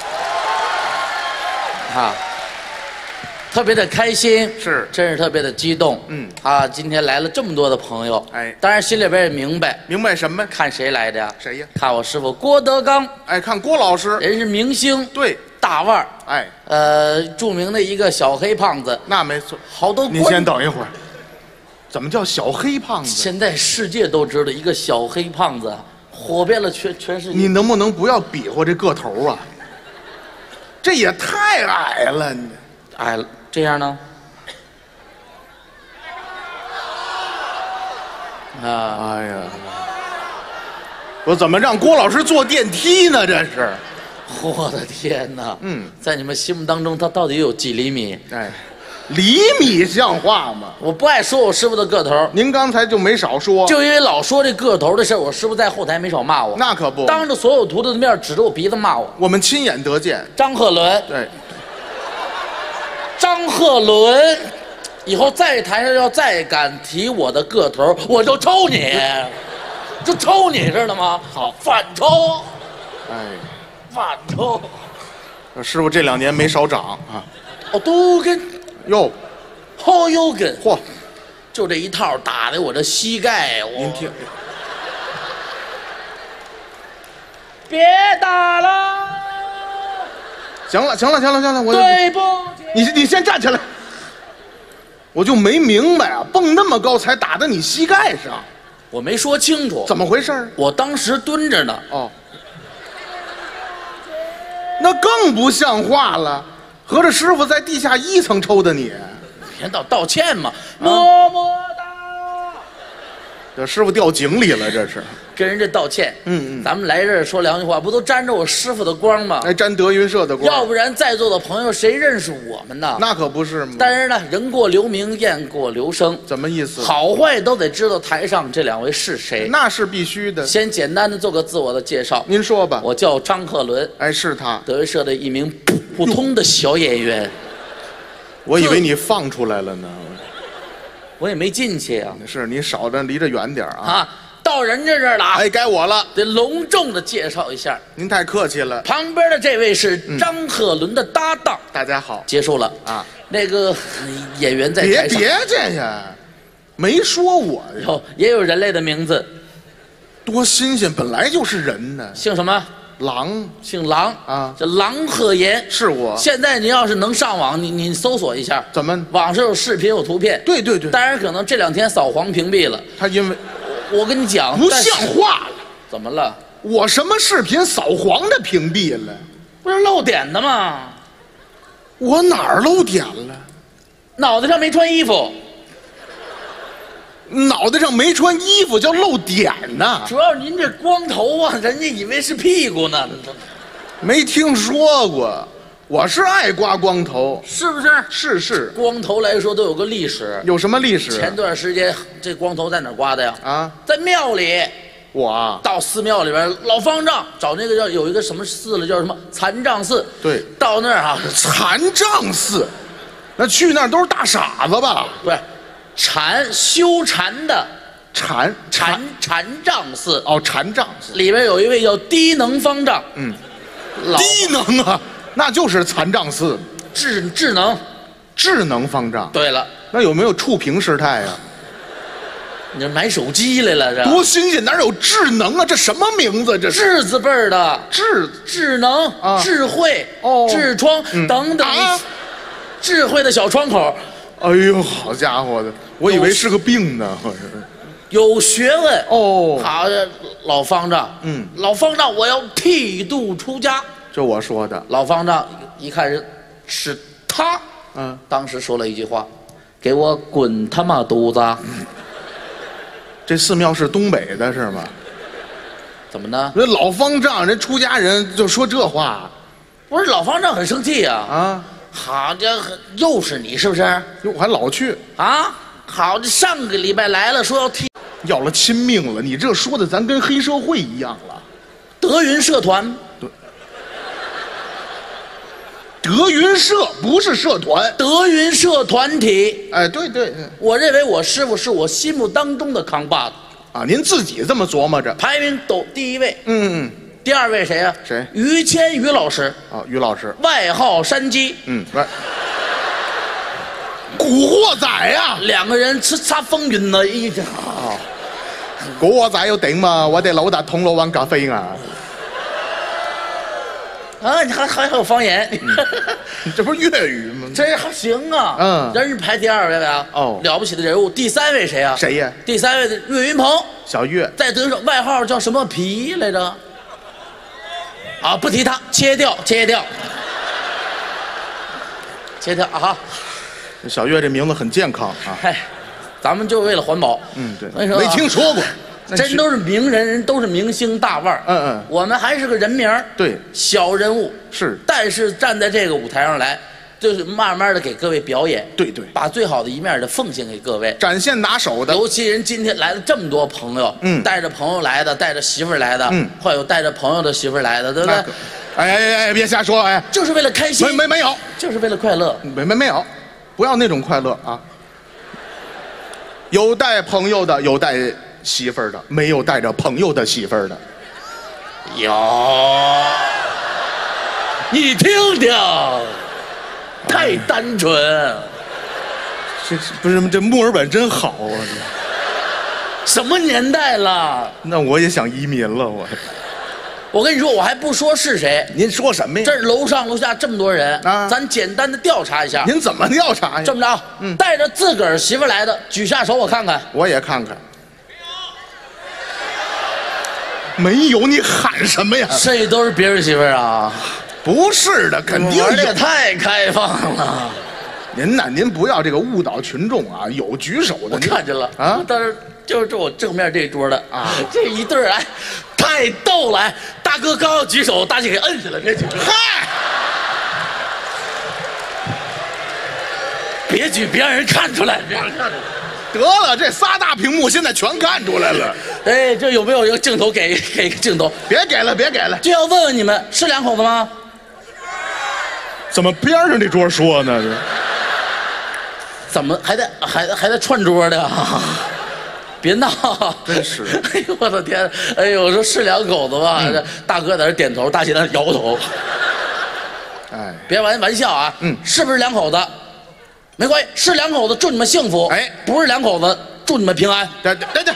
啊，特别的开心， 是， 真是特别的激动， 嗯， 啊，今天来了这么多的朋友， 哎， 当然心里边也明白， 明白什么？ 看谁来的呀？ 谁呀？ 看我师傅郭德纲， 哎，看郭老师， 人是明星， 对， 大腕儿， 哎， 呃，著名的一个小黑胖子， 那没错， 好多。 您先等一会儿。怎么叫小黑胖子？ 现在世界都知道一个小黑胖子火遍了全全世界。 你能不能不要比划这个头啊？这也太矮了，你矮了这样呢？啊， 哎呀，我怎么让郭老师坐电梯呢？这是， 我的天哪！ 嗯， 在你们心目当中，他到底有几厘米？ 哎。厘米像话吗？ 我不爱说我师傅的个头， 您刚才就没少说， 就因为老说这个头的事，我师傅在后台没少骂我。 那可不， 当着所有徒弟的面指着我鼻子骂我。 我们亲眼得见。 张鹤伦， 对， 张鹤伦， 以后在台上要再敢提我的个头，我就抽你，就抽你，知道吗？好，反抽， 哎， 反抽。 师傅这两年没少长啊。 哦，都跟哟， 好有根， 嚯， 就这一套打的我这膝盖，我您听， 别打了， 行了，行了，行了，行了，我对不起。 你你先站起来。我就没明白啊，蹦那么高才打到你膝盖上， 我没说清楚， 怎么回事？ 我当时蹲着呢。 哦，那更不像话了，合着师傅在地下一层抽的你， 别道道歉嘛，么么哒。 这师傅掉井里了，这是。 跟人家道歉。 嗯嗯咱们来这儿说两句话，不都沾着我师傅的光吗？ 哎，沾德云社的光， 要不然在座的朋友谁认识我们呢？ 那可不是吗？ 但是呢，人过留名，雁过留声， 怎么意思？ 好坏都得知道台上这两位是谁。 那是必须的。 先简单的做个自我的介绍， 您说吧。 我叫张鹤伦， 哎，是他。 德云社的一名普通的小演员。 我以为你放出来了呢。 我也没进去呀、 是你少着离着远点啊。 啊。到人家这儿了啊， 哎，该我了。 得隆重的介绍一下， 您太客气了。 旁边的这位是张鹤伦的搭档。 大家好。 结束了啊， 那个演员在台上， 别别这呀，没说我呀。 有也有人类的名字， 多新鲜，本来就是人呢。 姓什么？ 狼， 姓郎啊， 叫郎鹤炎。 是我。 现在你要是能上网，你你搜索一下， 怎么？ 网上有视频有图片。 对对对。 当然可能这两天扫黄屏蔽了。 他因为我跟你讲， 不像话了。 怎么了？ 我什么视频扫黄的屏蔽了？ 不是漏点的吗？ 我哪儿漏点了？ 脑袋上没穿衣服。 脑袋上没穿衣服叫漏点呐？ 主要您这光头啊，人家以为是屁股呢。 没听说过，我是爱刮光头， 是不是？ 是是。 光头来说都有个历史。 有什么历史？ 前段时间这光头在哪儿刮的呀？ 啊， 在庙里。 我啊， 到寺庙里边，老方丈找那个叫有一个什么寺了，叫什么残障寺。 对， 到那儿啊， 残障寺，那去那儿都是大傻子吧？ 不是，禅修禅的禅禅禅障寺。 哦，禅障寺里边有一位叫低能方丈。 嗯， 老低能啊，那就是残障寺， 智智能智能方丈。 对了， 那有没有触屏师太呀？ 你这买手机来了这？ 多新鲜，哪有智能啊？这什么名字？这是智字辈儿的智智能、 啊智慧、 哦痔疮、 嗯等等、 啊智慧的小窗口。 哎呦，好家伙的，我以为是个病呢。 有学问哦， 好，老方丈， 嗯， 老方丈，我要剃度出家。 这我说的。 老方丈一看是是他， 嗯， 当时说了一句话：“给我滚他妈犊子！” 这寺庙是东北的是吗？ 怎么呢？ 人老方丈，人出家人就说这话不是老方丈很生气呀、啊！ 啊？ 好家伙，又是你是不是？ 哟，还老去啊？好，这上个礼拜来了，说要剃要了亲命了。你这说的，咱跟黑社会一样了。 德云社团。 德云社不是社团， 德云社团体。 哎，对对， 我认为我师傅是我心目当中的扛把子啊，您自己这么琢磨着。 排名都第一位。 嗯， 第二位谁呀、啊？ 谁？ 于谦于老师。 啊，于老师， 外号山鸡。 嗯，来，古惑仔呀、啊， 两个人叱咤风云呢，一直啊，古惑仔要頂嘛，我哋老達銅鑼灣咖啡啊。 啊，你还还还有方言， 你这不是粤语吗？ 这还行啊。 嗯， 人是排第二位啊。 哦， 了不起的人物。第三位谁啊？ 谁呀？ 第三位的岳云鹏。 小岳在德上外号叫什么皮来着？啊，不提他，切掉，切掉，切掉啊！ 小岳这名字很健康啊。 嗨，咱们就为了环保。 嗯，对。 为什么？ 没听说过。 真都是名人，人都是明星大腕儿。 嗯嗯， 我们还是个人名儿， 对， 小人物是。 但是站在这个舞台上来，就是慢慢的给各位表演， 对对， 把最好的一面的奉献给各位， 展现拿手的。 尤其人今天来了这么多朋友， 嗯， 带着朋友来的，带着媳妇儿来的， 嗯， 会有带着朋友的媳妇儿来的，对不对？ 哎哎哎，别瞎说，哎， 就是为了开心， 没没没有， 就是为了快乐， 没没没有，不要那种快乐啊。 有带朋友的，有带媳妇儿的，没有带着朋友的媳妇儿的。 有，你听听，太单纯。 这不是这墨尔本真好啊！ 什么年代了？ 那我也想移民了，我。 我跟你说，我还不说是谁。 您说什么呀？ 这楼上楼下这么多人啊， 咱简单的调查一下。 您怎么调查呀？ 这么着，嗯，带着自个儿媳妇来的，举下手我看看。 我也看看。没有，你喊什么呀？ 这都是别人媳妇儿啊？ 不是的，肯定有。 玩的也太开放了。 您呐，您不要这个误导群众啊！有举手的， 我看见了啊， 但是就是这我正面这桌的啊，这一对儿哎，太逗了！哎，大哥刚要举手，大姐给摁下了，这举。 嗨， 别举，别让人看出来，别让人看出来。 得了，这仨大屏幕现在全看出来了。 哎，这有没有一个镜头给给个镜头？ 别给了，别给了。 就要问问你们，是两口子吗？ 怎么边上这桌说呢？ 怎么还得还还得串桌的？别闹！ 真是！ 哎呦我的天！哎呦，我说是两口子吧？嗯、大哥在这点头，大姐在那摇头。 哎， 别玩玩笑啊！嗯，是不是两口子？没关系，是两口子，祝你们幸福。哎，不是两口子，祝你们平安。 等等等等。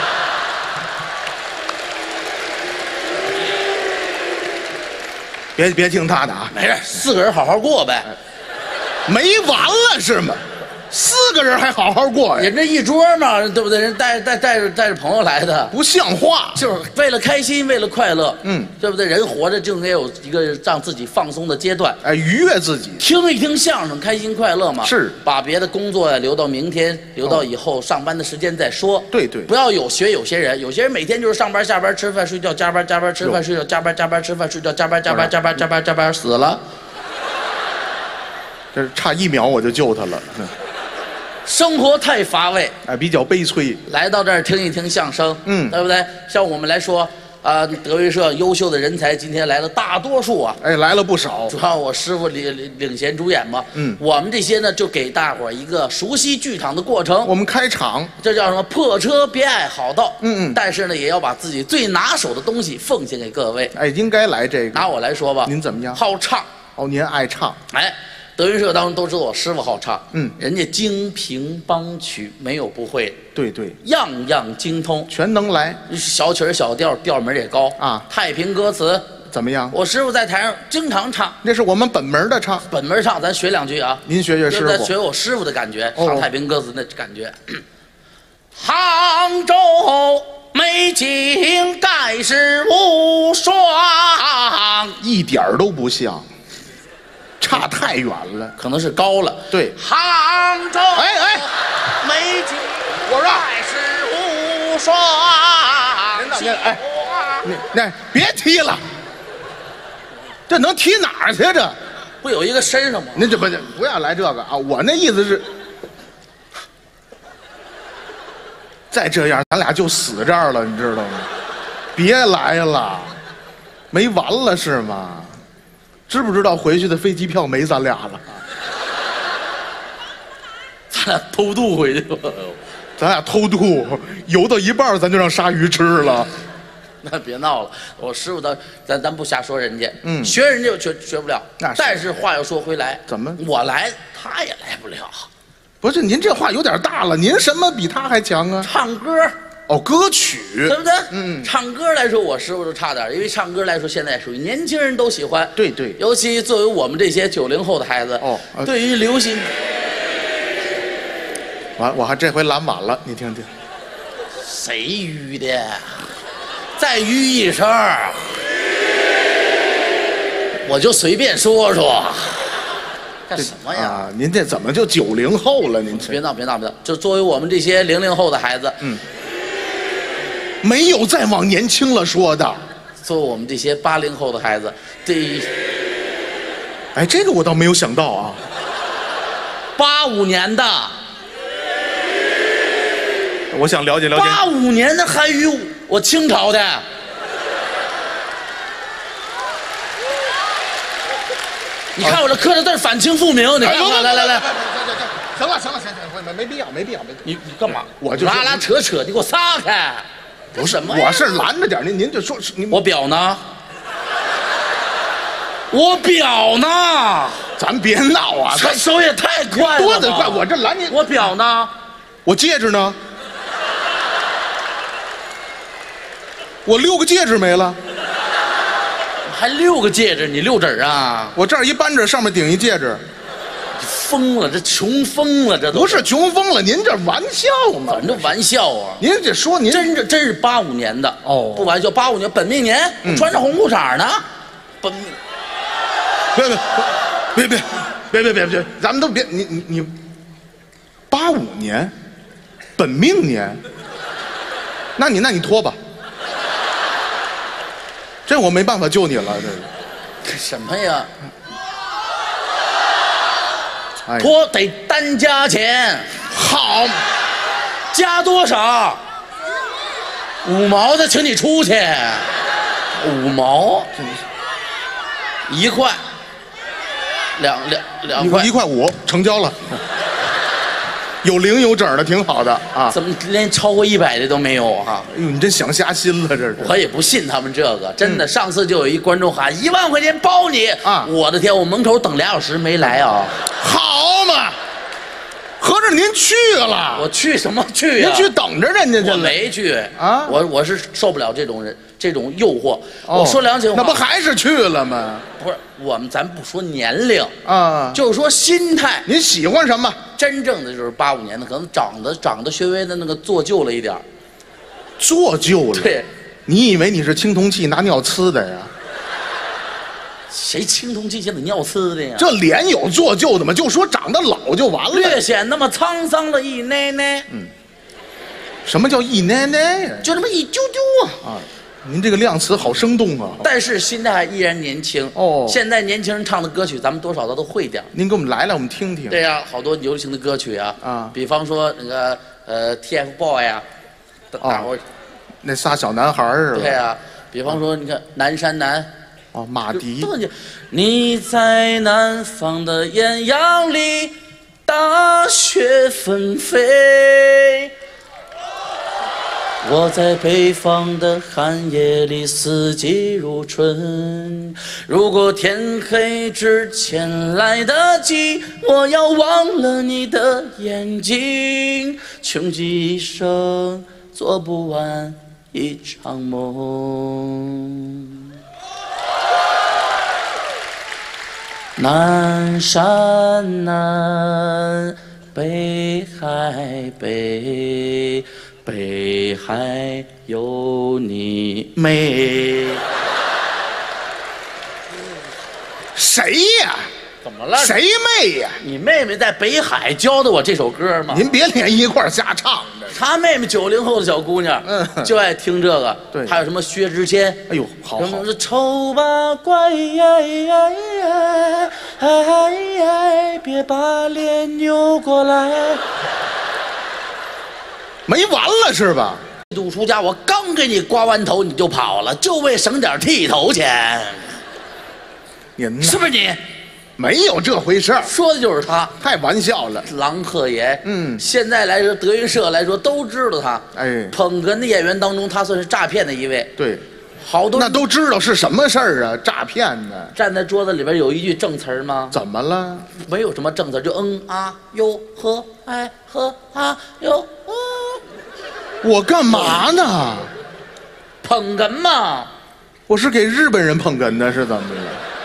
别别听他的啊！ 没事，四个人好好过呗。 没完了是吗？四个人还好好过呀？ 人这一桌嘛，对不对？人带带带着带着朋友来的， 不像话。 就是为了开心，为了快乐，嗯，对不对？人活着就应该有一个让自己放松的阶段， 哎，愉悦自己， 听一听相声，开心快乐嘛。 是， 把别的工作呀留到明天，留到以后上班的时间再说。 对对， 不要有学有些人，有些人每天就是上班下班吃饭睡觉加班加班吃饭睡觉加班加班吃饭睡觉加班加班加班加班加班死了。 这差一秒我就救他了。 生活太乏味， 哎，比较悲催。 来到这儿听一听相声，嗯，对不对？像我们来说，啊、呃，德云社优秀的人才今天来了大多数啊， 哎，来了不少。 主要我师傅领领领衔主演嘛，嗯，我们这些呢就给大伙儿一个熟悉剧场的过程。 我们开场， 这叫什么？破车别爱好道，嗯嗯。但是呢，也要把自己最拿手的东西奉献给各位。 哎，应该来这个。 拿我来说吧， 您怎么样？ 好唱。 哦，您爱唱。 哎。德云社当中都知道我师傅好唱，嗯，人家京评梆曲没有不会， 对对， 样样精通， 全能来， 小曲儿小调，调门也高啊。太平歌词怎么样？ 我师傅在台上经常唱， 那是我们本门的唱， 本门唱，咱学两句啊。 您学学师傅， 咱学我师傅的感觉，唱太平歌词那感觉。杭州美景盖世无双， 一点儿都不像。差太远了， 可能是高了。 对， 杭州， 哎哎， 美景我说盖世无双。 您哎，那那别提了，这能提哪儿去？这不有一个身上吗？ 您这不不要来这个啊！我那意思是，再这样，咱俩就死这儿了，你知道吗？别来了，没完了是吗？知不知道回去的飞机票没咱俩了？ 咱俩偷渡回去吧。 咱俩偷渡，游到一半咱就让鲨鱼吃了。 那别闹了，我师傅的，咱咱不瞎说人家，嗯，学人家学学不了。那是但是话又说回来， 怎么我来他也来不了？ 不是您这话有点大了，您什么比他还强啊？ 唱歌。 哦，歌曲对不对？嗯，唱歌来说，我师傅就差点，因为唱歌来说，现在属于年轻人都喜欢。 对对， 尤其作为我们这些九零后的孩子，哦，呃、对于流行， 完，我还这回拦晚了，你听听， 谁吁的？再吁一声，我就随便说说。干什么呀？ 啊，您这怎么就九零后了？您别闹，别闹，别闹！就作为我们这些零零后的孩子，嗯。 没有再往年轻了说的， 作为我们这些八零后的孩子，这， 哎，这个我倒没有想到啊。 八五年的， 我想了解了解。 八五年的韩语，我清朝的。你看我这刻的字反清复明，你看看，来来来， 行了行了行行，没没必要没必要没必要。 你你干嘛？ 我就拉拉扯扯，你给我撒开！ 不是什么呀？ 我是拦着点，您您就说是您我表呢？我表呢？ 咱别闹啊！ 他手也太快了吧， 多得快！我这拦您， 我表呢？ 我戒指呢？我六个戒指没了， 还六个戒指，你六指啊？ 我这儿一扳指，上面顶一戒指。 疯了，这穷疯了，这都不是穷疯了，您这玩笑嘛？ 反正玩笑啊！ 您这说您真是真是八五年的哦不玩笑，八五年本命年， 嗯我穿着红裤衩呢，本命别别别别别别别别，咱们都别你你你，八五年，本命年，那你那你脱吧，这我没办法救你了，这是。 什么呀？ 哎， 脱得单加钱， 好， 加多少？五毛的，请你出去。五毛，一块，两两两块一一，块五成交了，有零有整的，挺好的啊。 怎么连超过一百的都没有啊？ 哎呦，你真想瞎心了，这是。 我也不信他们这个，真的。上次就有一观众喊一万块钱包你啊我的天，我门口等俩小时没来啊！ 好嘛，合着您去了， 我去什么去呀、 您去等着人家去我了。 没去啊我我是受不了这种人这种诱惑。 哦我说良心话， 那不还是去了吗？ 不是我们，咱不说年龄， 啊， 就是说心态。 您喜欢什么？ 真正的就是八五年的，可能长得长得稍微的那个做旧了一点儿。 做旧了。 对， 你以为你是青铜器拿尿呲的呀？ 谁青铜器现在尿呲的呀？ 这脸有做旧的吗？就说长得老就完略了。 显那么沧桑的一奶奶， 什么叫一奶奶呀？ 就那么一丢丢啊。 啊，您这个量词好生动啊！ 但是心态还依然年轻。 哦现在年轻人唱的歌曲，咱们多少都会点儿。 您给我们来来，我们听听。 对呀、好多流行的歌曲啊， 啊比方说那个呃 TFBOYS 呀，大大伙儿那仨小男孩儿是吧？ 对呀、比方说你看南山南。 哦，马迪。 都你你在南方的艳阳里，大雪纷飞；我在北方的寒夜里，四季如春。如果天黑之前来得及，我要忘了你的眼睛，穷极一生做不完一场梦。南山南，北海北，北海有你美。 谁呀？ 怎么了？ 谁妹呀？ 你妹妹在北海教的我这首歌吗？ 您别连一块儿瞎唱的。 她妹妹九零后的小姑娘， 嗯就爱听这个。 对还有什么薛之谦？ 哎呦，好好什么。是丑八怪呀呀呀，哎，别把脸扭过来。 没完了是吧？ 赌出家，我刚给你刮完头你就跑了，就为省点剃头钱， 您呐是不是你？ 没有这回事儿， 说的就是他， 太玩笑了。 郎鹤爷。 嗯现在来说，德云社来说都知道他。 哎， 捧哏的演员当中，他算是诈骗的一位。 对， 好多那都知道是什么事儿啊？诈骗呢？ 站在桌子里边有一句正词儿吗？ 怎么了？ 没有什么正词儿，就嗯啊哟呵哎呵啊哟嗯， 我干嘛呢？ 捧哏嘛， 我是给日本人捧哏的，是怎么的？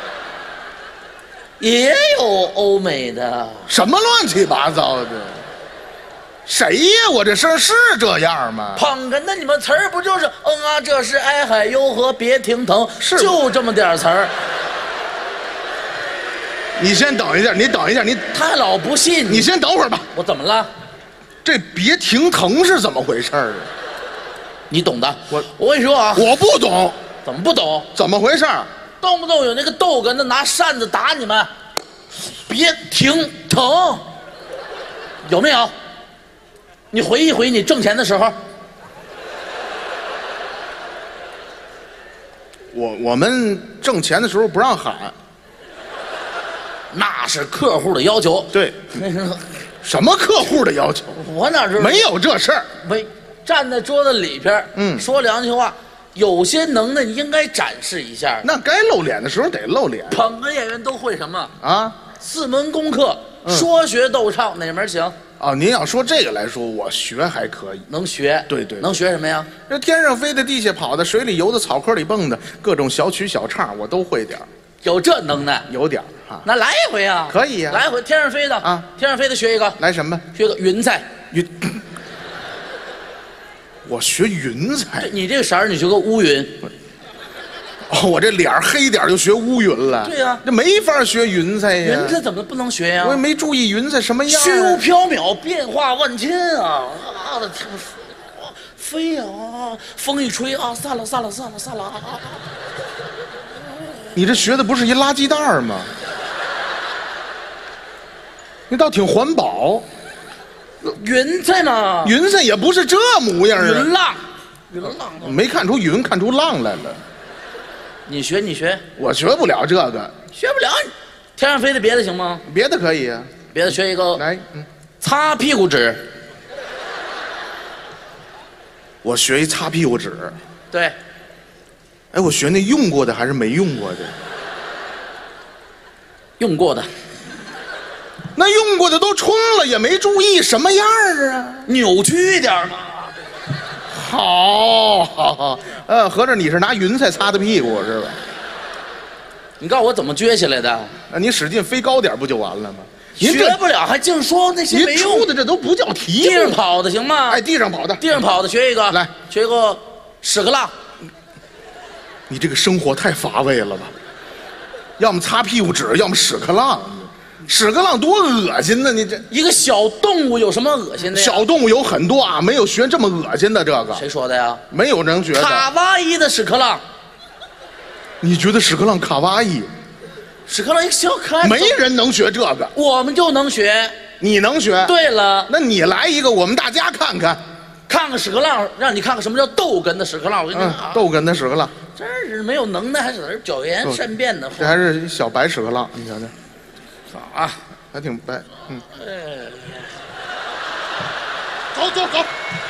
也有欧美的。 什么乱七八糟的？谁呀？我这声是这样吗？ 捧哏的你们词儿不就是嗯啊，这是哀海幽河别停疼， 是就这么点儿词儿。 你先等一下，你等一下，你他老不信你先等会儿吧。 我怎么了？ 这别停疼是怎么回事儿啊？ 你懂的。 我我跟你说啊， 我不懂， 怎么不懂？ 怎么回事儿？ 动不动有那个逗哏的拿扇子打你们，别停疼，有没有？你回忆回忆你挣钱的时候， 我我们挣钱的时候不让喊。 那是客户的要求。 对， 那个什么客户的要求？ 我哪知道？ 没有这事儿。 没，站在桌子里边， 嗯说两句话，有些能耐你应该展示一下。 那该露脸的时候得露脸捧哏演员都会什么？ 啊。 四门功课， 嗯说学逗唱哪门行？ 哦，您要说这个来说，我学还可以。 能学？ 对对对能学什么呀？ 这天上飞的，地下跑的，水里游的，草坑里蹦的，各种小曲小唱我都会点儿， 有这能耐？ 有点儿啊。 那来一回啊！ 可以呀来一回天上飞的啊， 天上飞的学一个， 来什么？ 学个云彩。 云，我学云彩。 你这个色儿，你学个乌云。 哦，我这脸儿黑点儿就学乌云了。 对呀这没法学云彩呀。 云彩怎么不能学呀？ 我也没注意云彩什么样儿。 虚无缥缈，变化万千啊！啊的天，飞呀、啊，风一吹啊，散了，散了，散了，散了。啊、 你这学的不是一垃圾袋儿吗？你倒挺环保。 云彩嘛， 云彩也不是这模样啊。 云浪，云浪。 没看出云，看出浪来了。 你学，你学， 我学不了这个， 学不了。天上飞的别的行吗？ 别的可以啊。 别的学一个， 来，嗯， 擦屁股纸。 我学一擦屁股纸。 对， 哎，我学那用过的还是没用过的？ 用过的。 那用过的都冲了，也没注意什么样儿啊？ 扭曲一点嘛。 好，好，好，呃，合着你是拿云彩擦的屁股是吧？ 你告诉我怎么撅起来的？ 那你使劲飞高点不就完了吗？您这学不了，还净说那些没您用出的这都不叫题目。 地上跑的行吗？ 哎，地上跑的， 地上跑的学一个， 来学一个屎壳郎。 你这个生活太乏味了吧？要么擦屁股纸，要么屎壳郎。屎壳郎多恶心呢！你这一个小动物有什么恶心的呀？ 小动物有很多啊，没有学这么恶心的这个。 谁说的呀？ 没有人觉卡得。 哇伊的屎壳郎， 你觉得屎壳郎卡哇伊？ 屎壳郎一个小可爱， 没人能学这个， 我们就能学。 你能学？ 对了， 那你来一个，我们大家看看。 看看屎壳郎，让你看看什么叫逗哏的屎壳郎。我跟你嗯说啊， 逗哏的屎壳郎， 真是没有能耐，还在这儿苟延善变的。 这还是一小白屎壳郎，你瞧瞧， 啊， 还挺白。嗯， 哎， 走走走，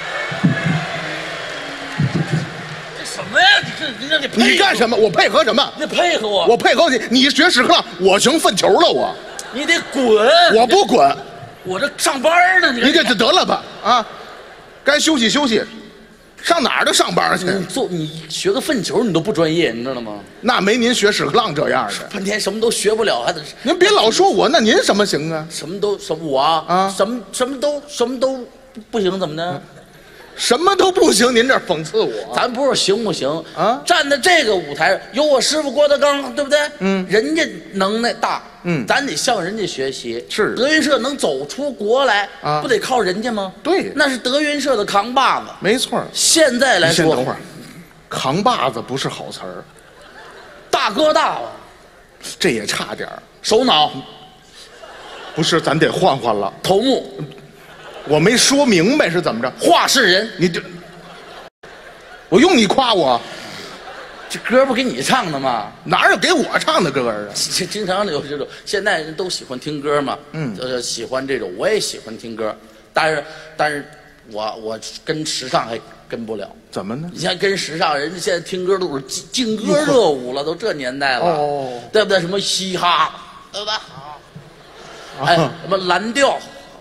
这什么呀？你这你这得你干什么？我配合什么？ 你得配合我， 我配合你，你学屎壳郎，我成粪球了，我你得滚。 我不滚， 我这上班呢，你你这得了吧啊！该休息休息，上哪儿都上班去。 你做你学个粪球，你都不专业，你知道吗？ 那没您学屎壳郎这样的。 半天什么都学不了，还得您别老说我，那您什么行啊？ 什么都什么我啊， 啊什么什么都什么都不行，怎么的？ 什么都不行，您这讽刺我。 咱不是行不行啊站在这个舞台上，有我师傅郭德纲，对不对？ 嗯人家能耐大， 嗯咱得向人家学习。 是德云社能走出国来， 啊不得靠人家吗？ 对那是德云社的扛把子。 没错儿。 现在来说， 你先等会儿，扛把子不是好词儿， 大哥大了， 这也差点儿。 首脑、 不是，咱得换换了。 头目、 我没说明白是怎么着？ 话事人， 你这，我用你夸我？ 这歌不给你唱的吗？ 哪有给我唱的歌儿啊？ 经经常有这种，现在人都喜欢听歌嘛， 嗯就是喜欢这种，我也喜欢听歌，但是但是我我跟时尚还跟不了。 怎么呢？ 你像跟时尚，人家现在听歌都是劲劲歌热舞了，都这年代了， 哦对不对？什么嘻哈，对吧？哎， 啊什么蓝调，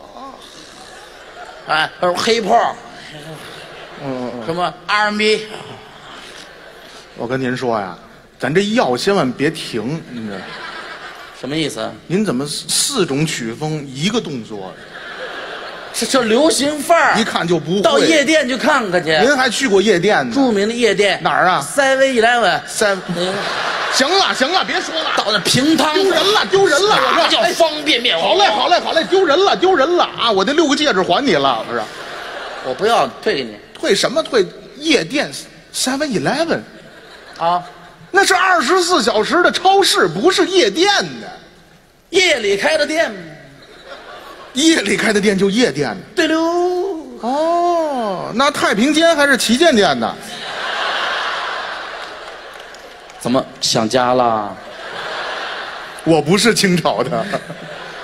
哎，什么黑炮， 嗯嗯， 什么 R and B， 我跟您说呀，咱这药千万别停，你知道？ 什么意思？ 您怎么四种曲风一个动作？ 这这流行范儿， 一看就不会。 到夜店去看看去。 您还去过夜店呢？ 著名的夜店哪儿啊 ？Seven Eleven。 三，行了行了，别说了， 到那平汤丢人了丢人了！我说啥叫方便面？ 好嘞好嘞好嘞，丢人了丢人了啊！我那六个戒指还你了，不是？ 我不要，退给你退什么退？夜店 Seven Eleven， 啊！ 那是二十四小时的超市，不是夜店的。 夜里开的店， 夜里开的店就夜店。 对溜。 哦，那太平间还是旗舰店呢？ 怎么想家了？ 我不是清朝的，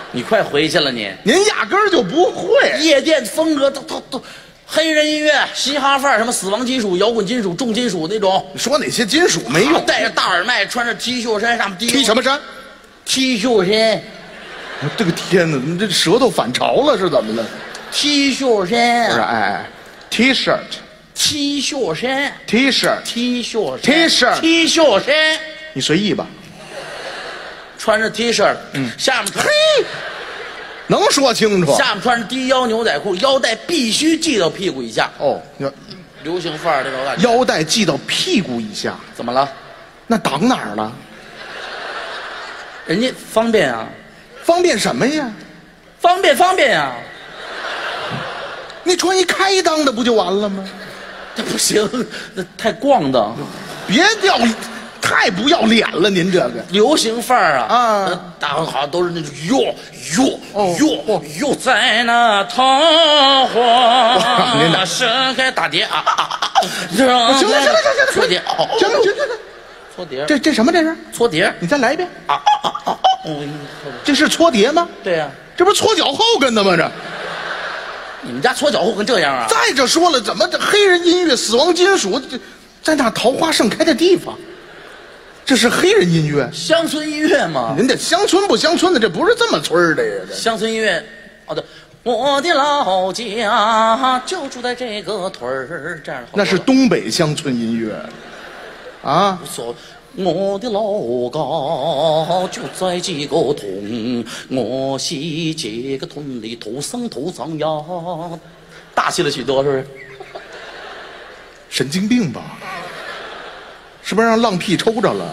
你快回去了你！ 您压根儿就不会。 夜店风格都都都，黑人音乐、嘻哈范儿，什么死亡金属、摇滚金属、重金属那种。 你说哪些金属没用？ 戴着大耳麦，穿着 T 恤衫，上面 T 什么衫 ？T 恤衫。 这个天哪，你这舌头反潮了是怎么了 ？T 恤衫。 不是，哎哎 ，T 恤。 T 恤衫 ，T 恤 ，T 恤衫 ，T 恤 ，T 恤衫， 你随意吧。 穿着 T 恤，嗯，下面穿， 嘿，能说清楚。 下面穿着低腰牛仔裤，腰带必须系到屁股以下。 哦， 流行范儿这种感觉。 腰带系到屁股以下， 怎么了？ 那挡哪儿了？ 人家方便啊， 方便什么呀？ 方便方便呀。 你穿一开裆的不就完了吗？ 这不行，那太逛荡， 别掉，太不要脸了！您这个流行范儿啊啊， 大伙好像都是那种哟哟哦哟哟，在那桃花您的盛开大碟啊！ 行了行了行了行了， 搓碟， 行了行了行了， 搓碟， 这这什么这是？ 搓碟， 你再来一遍啊啊啊啊！ 这是搓碟吗？ 对呀， 这不是搓脚后跟的吗？这。 你们家搓脚后跟这样啊？ 再者说了，怎么这黑人音乐、死亡金属，这在那桃花盛开的地方，这是黑人音乐、 乡村音乐吗？ 您这乡村不乡村的，这不是这么村儿的呀？这乡村音乐，哦对，我的老家就住在这个屯儿，这样的。 那是东北乡村音乐，啊， 无所谓。我的老家就在这个屯，我是这个屯里土生土长呀，大气了许多，是不是？ 神经病吧？是不是让浪屁抽着了？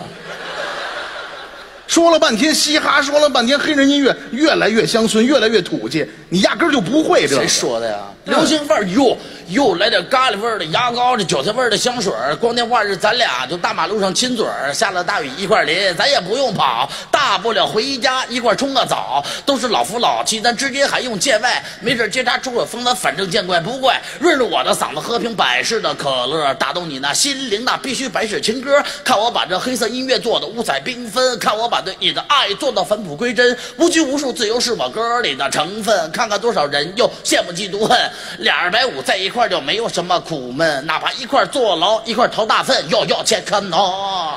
说了半天嘻哈，说了半天黑人音乐，越来越乡村，越来越土气，你压根儿就不会这个。 谁说的呀？流行范儿哟哟，来点咖喱味儿的牙膏，这韭菜味儿的香水儿。光天化日，咱俩就大马路上亲嘴儿，下了大雨一块淋，咱也不用跑，大不了回家一块冲个澡。都是老夫老妻，咱直接还用见外，没准接茬出个风，咱反正见怪不怪。润润我的嗓子，喝瓶百事的可乐，打动你那心灵，那必须百事情歌。看我把这黑色音乐做的五彩缤纷，看我把对你的爱做到返璞归真，无拘无束，自由是我歌里的成分。看看多少人又羡慕嫉妒恨，俩人白舞在一块就没有什么苦闷，哪怕一块坐牢，一块逃大粪，要要钱看喏。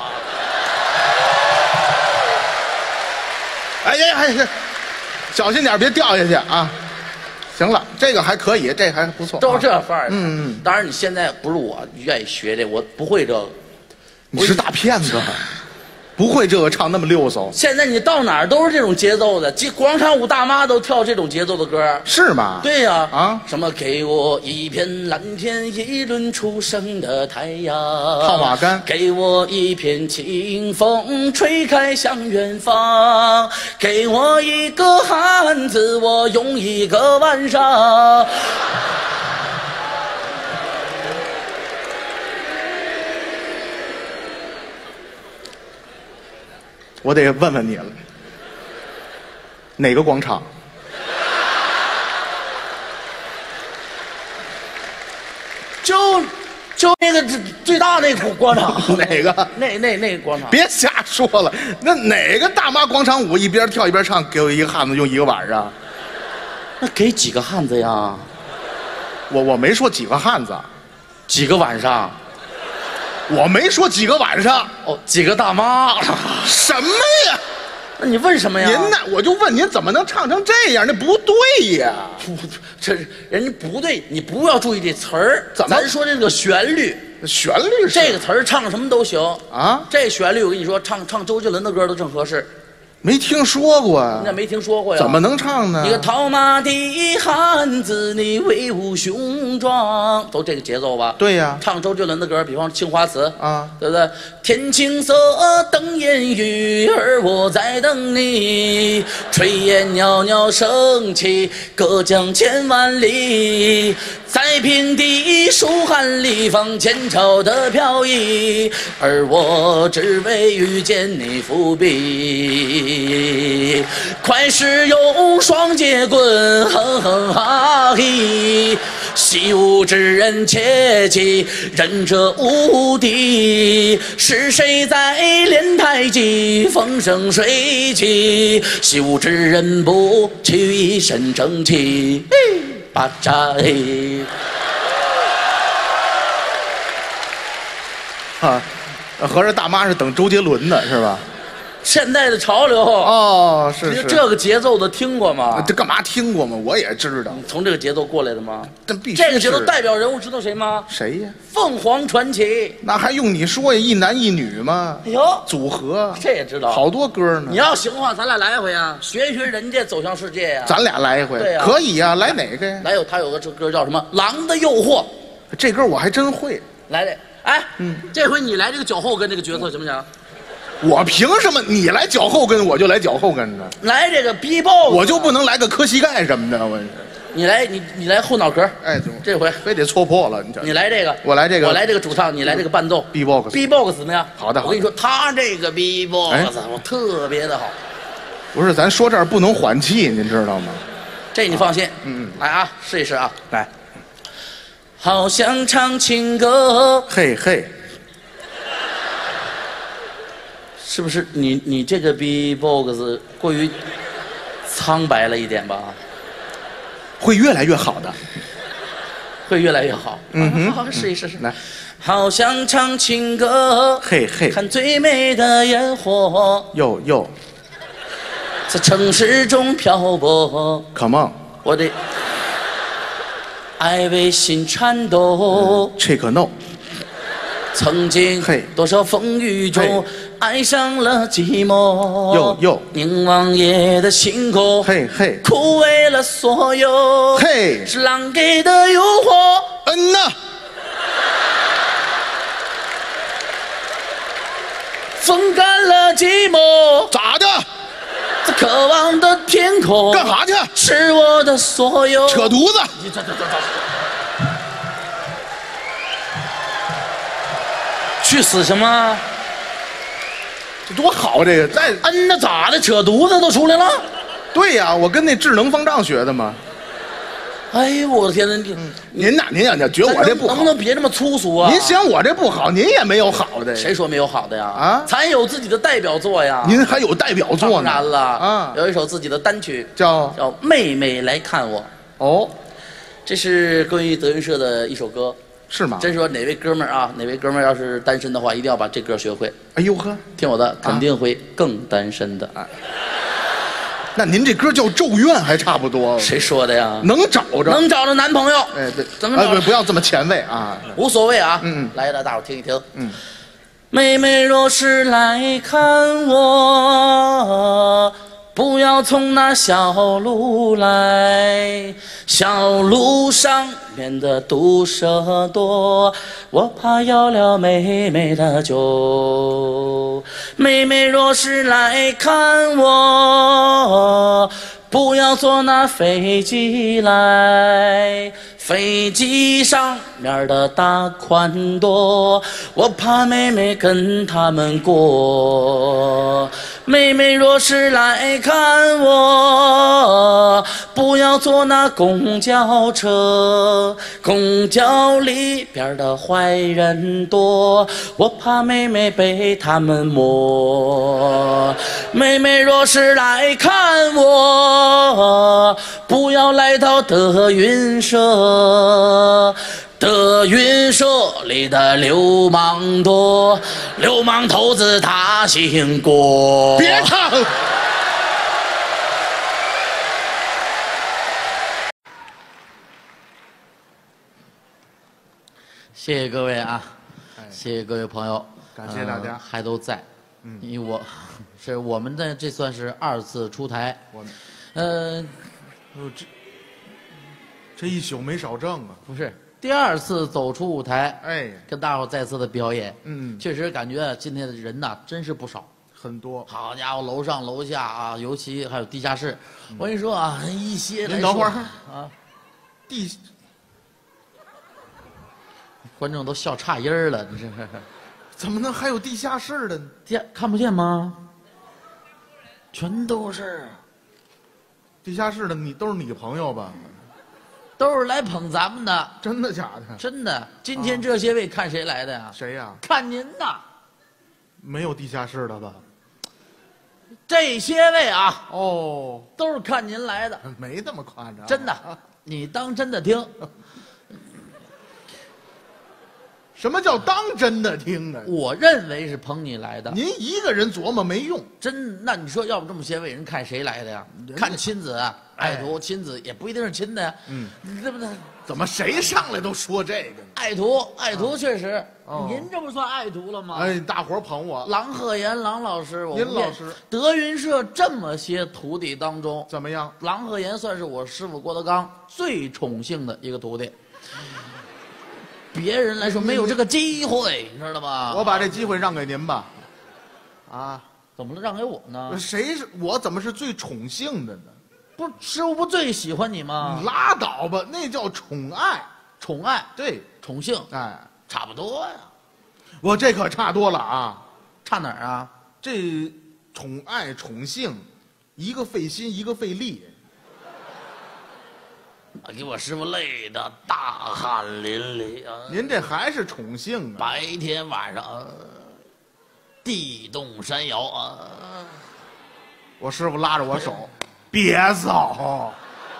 哎呀哎呀，小心点，别掉下去啊！行了，这个还可以，这还不错， 都是这范儿。 嗯嗯， 当然你现在不是我愿意学这，我不会这个。 你是大骗子。不会这个唱那么溜索， 现在你到哪儿都是这种节奏的，广场舞大妈都跳这种节奏的歌， 是吗？ 对呀， 啊， 什么给我一片蓝天，一轮初升的太阳， 套马杆， 给我一片清风，吹开向远方，给我一个汉子，我用一个晚上。 我得问问你了，哪个广场？ 就就那个最最大那广场， 哪个？ 那那那个广场？ 别瞎说了，那哪个大妈广场舞一边跳一边唱，给我一个汉子用一个晚上？ 那给几个汉子呀？ 我我没说几个汉子， 几个晚上？ 我没说几个晚上哦，几个大妈？ 什么呀？ 那你问什么呀？ 您呢？我就问您怎么能唱成这样？那不对呀！ 这人家不对，你不要注意这词儿。 怎么？ 咱说这个旋律， 旋律是这个词儿唱什么都行啊。 这旋律我跟你说，唱唱周杰伦的歌都正合适。 没听说过啊？ 你咋没听说过呀？ 怎么能唱呢？ 一个套马的汉子，你威武雄壮，都这个节奏吧？ 对呀。 唱周杰伦的歌，比方《青花瓷》 啊， 对不对？天青色等烟雨，而我在等你。炊烟袅袅升起，隔江千万里。在平地书汉里放前朝的飘逸，而我只为遇见你伏笔。快使用双截棍，哼哼哈嘿！习武之人切记，忍者无敌。是谁在莲台来急，风生水起，习武之人不取一身正气。巴扎嘿。 啊，合着大妈是等周杰伦的是吧？ 现代的潮流哦，是是。 这个节奏的听过吗？ 这干嘛听过吗？我也知道。 从这个节奏过来的吗？ 这必须。 这个节奏代表人物知道谁吗？ 谁呀？ 凤凰传奇。 那还用你说呀？一男一女吗？ 哎呦， 组合。 这也知道。 好多歌呢。 你要行的话，咱俩来一回啊，学一学人家走向世界呀。 咱俩来一回。 对呀。 可以呀，来哪个呀？ 来有他有个这歌叫什么《狼的诱惑》， 这歌我还真会。 来这。哎，嗯，这回你来这个脚后跟这个角色行不行？ 我凭什么你来脚后跟，我就来脚后跟呢？ 来这个 B-box， 我就不能来个磕膝盖什么的？我你来你你来后脑壳， 哎， 这回非得戳破了，你这你来这个， 我来这个， 我来这个主唱，你来这个伴奏 B-box B-box 怎么样？ 好的， 我跟你说，他这个 B-box 我特别的好。 不是，咱说这儿不能缓气，您知道吗？ 这你放心， 嗯嗯， 来啊，试一试啊， 来。 好想唱情歌， 嘿嘿。 是不是你你这个 B-box 过于苍白了一点吧？ 会越来越好的， 会越来越好。 嗯哼， 好，试一试试。 来， 好想唱情歌， 嘿嘿， 看最美的烟火， 哟哟， 在城市中漂泊。 Come on， 我的爱为心颤抖。 Check no。 曾经多少风雨中爱上了寂寞， 哟哟， 凝望夜的星空， 嘿嘿， 枯萎了所有， 嘿， 是狼给的诱惑。 嗯呐， 风干了寂寞， 咋的？ 这渴望的天空， 干啥去？ 是我的所有。 扯犊子！ 你这这这这。去死什么？ 这多好，这个再嗯，那咋的？扯犊子都出来了？ 对呀，我跟那智能方丈学的嘛。 哎呦，我的天哪！你、 嗯、您哪您呀？觉得我这不好？ 能不能别这么粗俗啊？ 您嫌我这不好，您也没有好的。 谁说没有好的呀？ 啊， 咱有自己的代表作呀。 您还有代表作呢？ 当然了， 啊， 有一首自己的单曲叫叫《妹妹来看我》。 哦， 这是关于德云社的一首歌。 是吗？ 真说哪位哥们儿啊，哪位哥们儿要是单身的话，一定要把这歌学会。 哎呦呵， 听我的，肯定会更单身的。 啊、那您这歌叫《咒怨》还差不多。 谁说的呀？ 能找着， 能找着男朋友。 哎，对， 怎么找？ 哎，不要这么前卫啊。 无所谓啊。 嗯嗯， 来来，大伙听一听。 嗯。 妹妹若是来看我，不要从那小路来，小路上面的毒蛇多，我怕要了妹妹的酒。妹妹若是来看我，不要坐那飞机来，飞机上面的大款多，我怕妹妹跟他们过。妹妹若是来看我，不要坐那公交车，公交里边的坏人多，我怕妹妹被他们摸。妹妹若是来看我，不要来到德云社，德云社里的流氓多，流氓头子他姓郭。 别唱。 谢谢各位啊，谢谢各位朋友， 感谢大家， 呃、还都在。 嗯， 因为我是我们的这算是二次出台。 我们， 呃， 这这一宿没少挣啊。 不是。第二次走出舞台， 哎， 跟大伙再次的表演， 嗯， 确实感觉今天的人呐真是不少， 很多。 好家伙，楼上楼下啊，尤其还有地下室，嗯、我跟你说啊，一些您等会儿啊， 地， 观众都笑岔音儿了，你这怎么能还有地下室的？ 地下看不见吗？全都是地下室的，你都是你朋友吧？ 都是来捧咱们的， 真的假的？ 真的，今天这些位看谁来的呀？ 谁呀？ 看您的。 没有地下室的吧？ 这些位啊， 哦， 都是看您来的， 没那么夸张， 真的，你当真的听。 什么叫当真的听啊？ 我认为是捧你来的。 您一个人琢磨没用， 真，那你说要不这么些位人看谁来的呀？看亲子啊，爱徒亲子也不一定是亲的呀。 嗯， 对不对？ 怎么谁上来都说这个呢？ 爱徒，爱徒确实， 哦您这不算爱徒了吗？ 哎，大伙儿捧我， 郎鹤炎，郎老师，我您不骗老师德云社这么些徒弟当中， 怎么样？ 郎鹤炎算是我师傅郭德纲最宠幸的一个徒弟。别人来说没有这个机会，你知道吗？ 我把这机会让给您吧。啊， 怎么了？让给我呢？ 谁是我？怎么是最宠幸的呢？ 不，师傅不最喜欢你吗？ 你拉倒吧，那叫宠爱。 宠爱， 对， 宠幸， 哎， 差不多呀。 我这可差多了啊！ 差哪儿啊？ 这宠爱宠幸，一个费心，一个费力。 给我师傅累得大汗淋漓啊！ 您这还是宠幸啊？ 白天晚上，呃地动山摇啊！ 我师傅拉着我手，别走，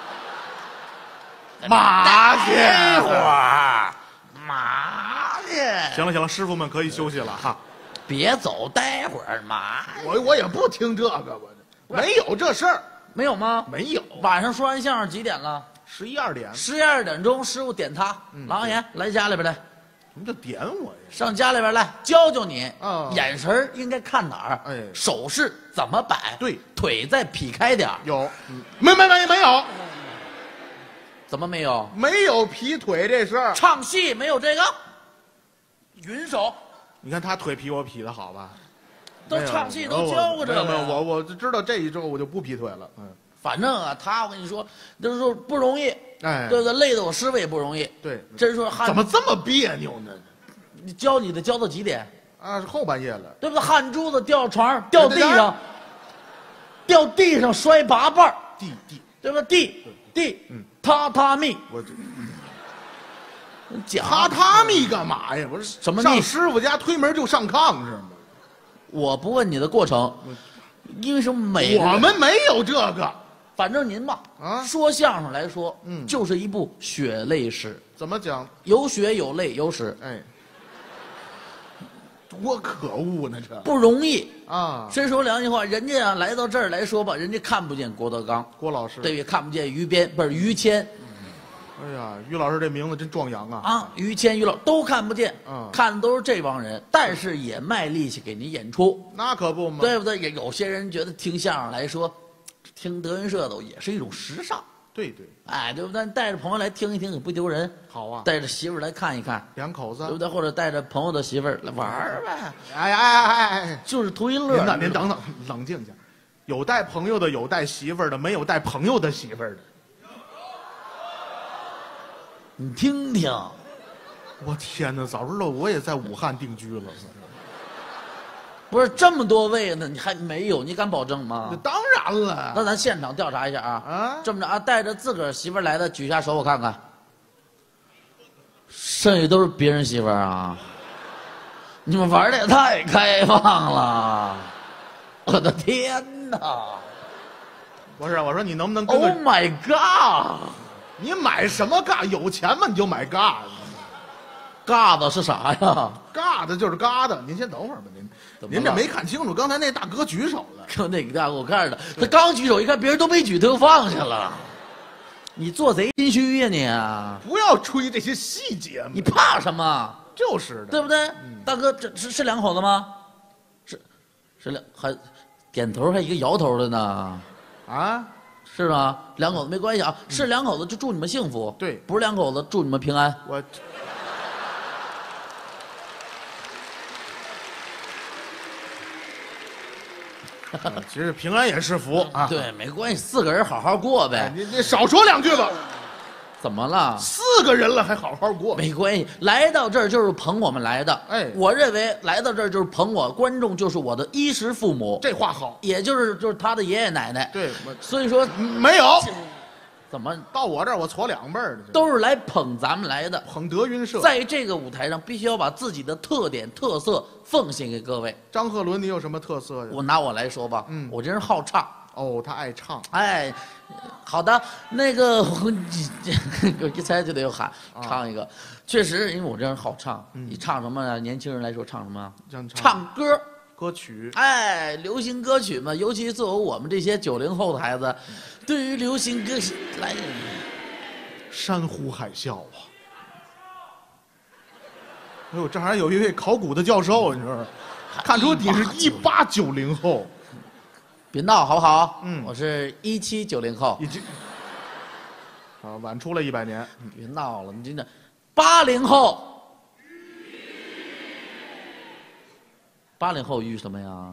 麻去待会儿，麻去！ 行了行了，师傅们可以休息了哈。 别走，待会儿麻去。 我我也不听这个，我没有这事儿， 没有吗？ 没有。 晚上说完相声几点了？ 十一二点， 十一二点钟，师傅点他， 嗯郎言来家里边来， 什么叫点我呀？ 上家里边来教教你， 啊眼神儿应该看哪儿， 哎手势怎么摆， 对， 腿再劈开点儿， 有，嗯没没没没有， 怎么没有？ 没有劈腿这事儿。 唱戏没有这个，云手你看他腿劈我劈的好吧？ 都没有唱戏都教过这个呀， 没有没有，我我就知道这一周我就不劈腿了。嗯， 反正啊，他我跟你说，就是说不容易， 哎， 对不对？累的我师傅也不容易。 对， 真说汗怎么这么别扭呢？ 你教你得教到几点？ 啊，是后半夜了。 对不对？汗珠子掉床上，掉地对对上，掉地上摔八瓣儿， 地地， 对吧？地地， 嗯， 榻榻米， 我这假榻榻米干嘛呀？不是什么米上师傅家推门就上炕是吗？ 我不问你的过程，因为什么每个人我们没有这个， 反正您吧， 啊说相声来说， 嗯就是一部血泪史， 怎么讲？ 有血有泪有史， 哎，多可恶呢这不容易。 啊！ 真说良心话，人家啊来到这儿来说吧，人家看不见郭德纲， 郭老师， 对，也看不见于谦，不是于谦哎呀，于老师这名字真壮阳啊！ 啊，于谦于老都看不见， 嗯看的都是这帮人，但是也卖力气给你演出， 那可不嘛。 对不对？也有些人觉得听相声来说，听德云社的也是一种时尚， 对对， 哎，对不对？带着朋友来听一听也不丢人， 好啊， 带着媳妇儿来看一看， 两口子对不。对？或者带着朋友的媳妇儿来玩儿呗， 哎哎哎哎哎！ 就是图一乐。 您等您等等，冷静一下。有带朋友的，有带媳妇儿的，没有带朋友的媳妇儿的。 你听听， 我天哪！早知道我也在武汉定居了。 不是这么多位呢，你还没有？你敢保证吗那？当然了。 那咱现场调查一下啊！ 啊， 这么着啊，带着自个儿媳妇儿来的举下手，我看看。剩下都是别人媳妇儿啊！你们玩的也太开放了！我的天哪不是，我说你能不能跟 ！Oh 个？ my god！ 你买什么尬？有钱嘛你就买尬， 嘎子是啥呀？ 尬的就是嘎的。您先等会儿吧，您怎么了您这没看清楚，刚才那大哥举手了。 就那个大给我看的，他刚举手一看别人都没举，他又放下了。你做贼心虚呀你啊！ 不要吹这些细节嘛。 你怕什么？ 就是的， 对不对？大哥，这是是两口子吗？是，是两还点头还一个摇头的呢， 啊， 是吗？两口子没关系啊，是两口子就祝你们幸福。 对不是两口子祝你们平安。 我嗯其实平安也是福啊。 对，没关系，四个人好好过哎， 呗。 你你少说两句吧。 怎么了？ 四个人了还好好过， 没关系，来到这儿就是捧我们来的。 哎我认为来到这儿就是捧我，观众就是我的衣食父母， 这话好。 也就是就是他的爷爷奶奶。 对，我所以说没有， 怎么到我这儿我搓两辈儿的， 都是来捧咱们来的。 捧德云社。 在这个舞台上，必须要把自己的特点、特色奉献给各位。 张鹤伦，你有什么特色呀？ 我拿我来说吧， 嗯我这人好唱。 哦，他爱唱。 哎，好的，那个我一猜就得有喊唱一个，确实，因为我这人好唱。你唱什么呀？年轻人来说唱什么？唱歌。 歌曲， 哎，流行歌曲嘛，尤其作为我们这些九零后的孩子，对于流行歌曲来， 山呼海啸啊！哎呦，这还有一位考古的教授，你说，看出你是一八九零后， 别闹好不好？ 嗯， 我是一七九零后， 已经啊晚出了一百年。 别闹了，你真的八零后。八零后遇什么呀？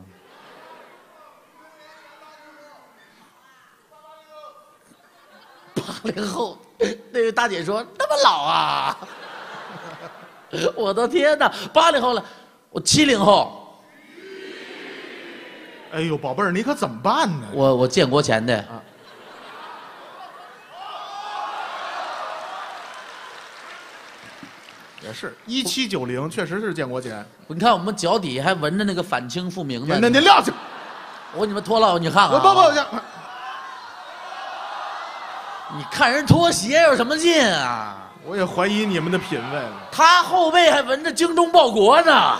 八零后，那位大姐说那么老啊！我的天哪，八零后了，我七零后。 哎呦，宝贝儿，你可怎么办呢？ 我我建国前的。啊也是一七九零，确实是建国前。 你看我们脚底还纹着那个反清复明的。 那您撂下！ 我给你们脱了，你看看、啊。 不不不， 你看人拖鞋有什么劲啊？ 我也怀疑你们的品味了。 他后背还纹着精忠报国呢。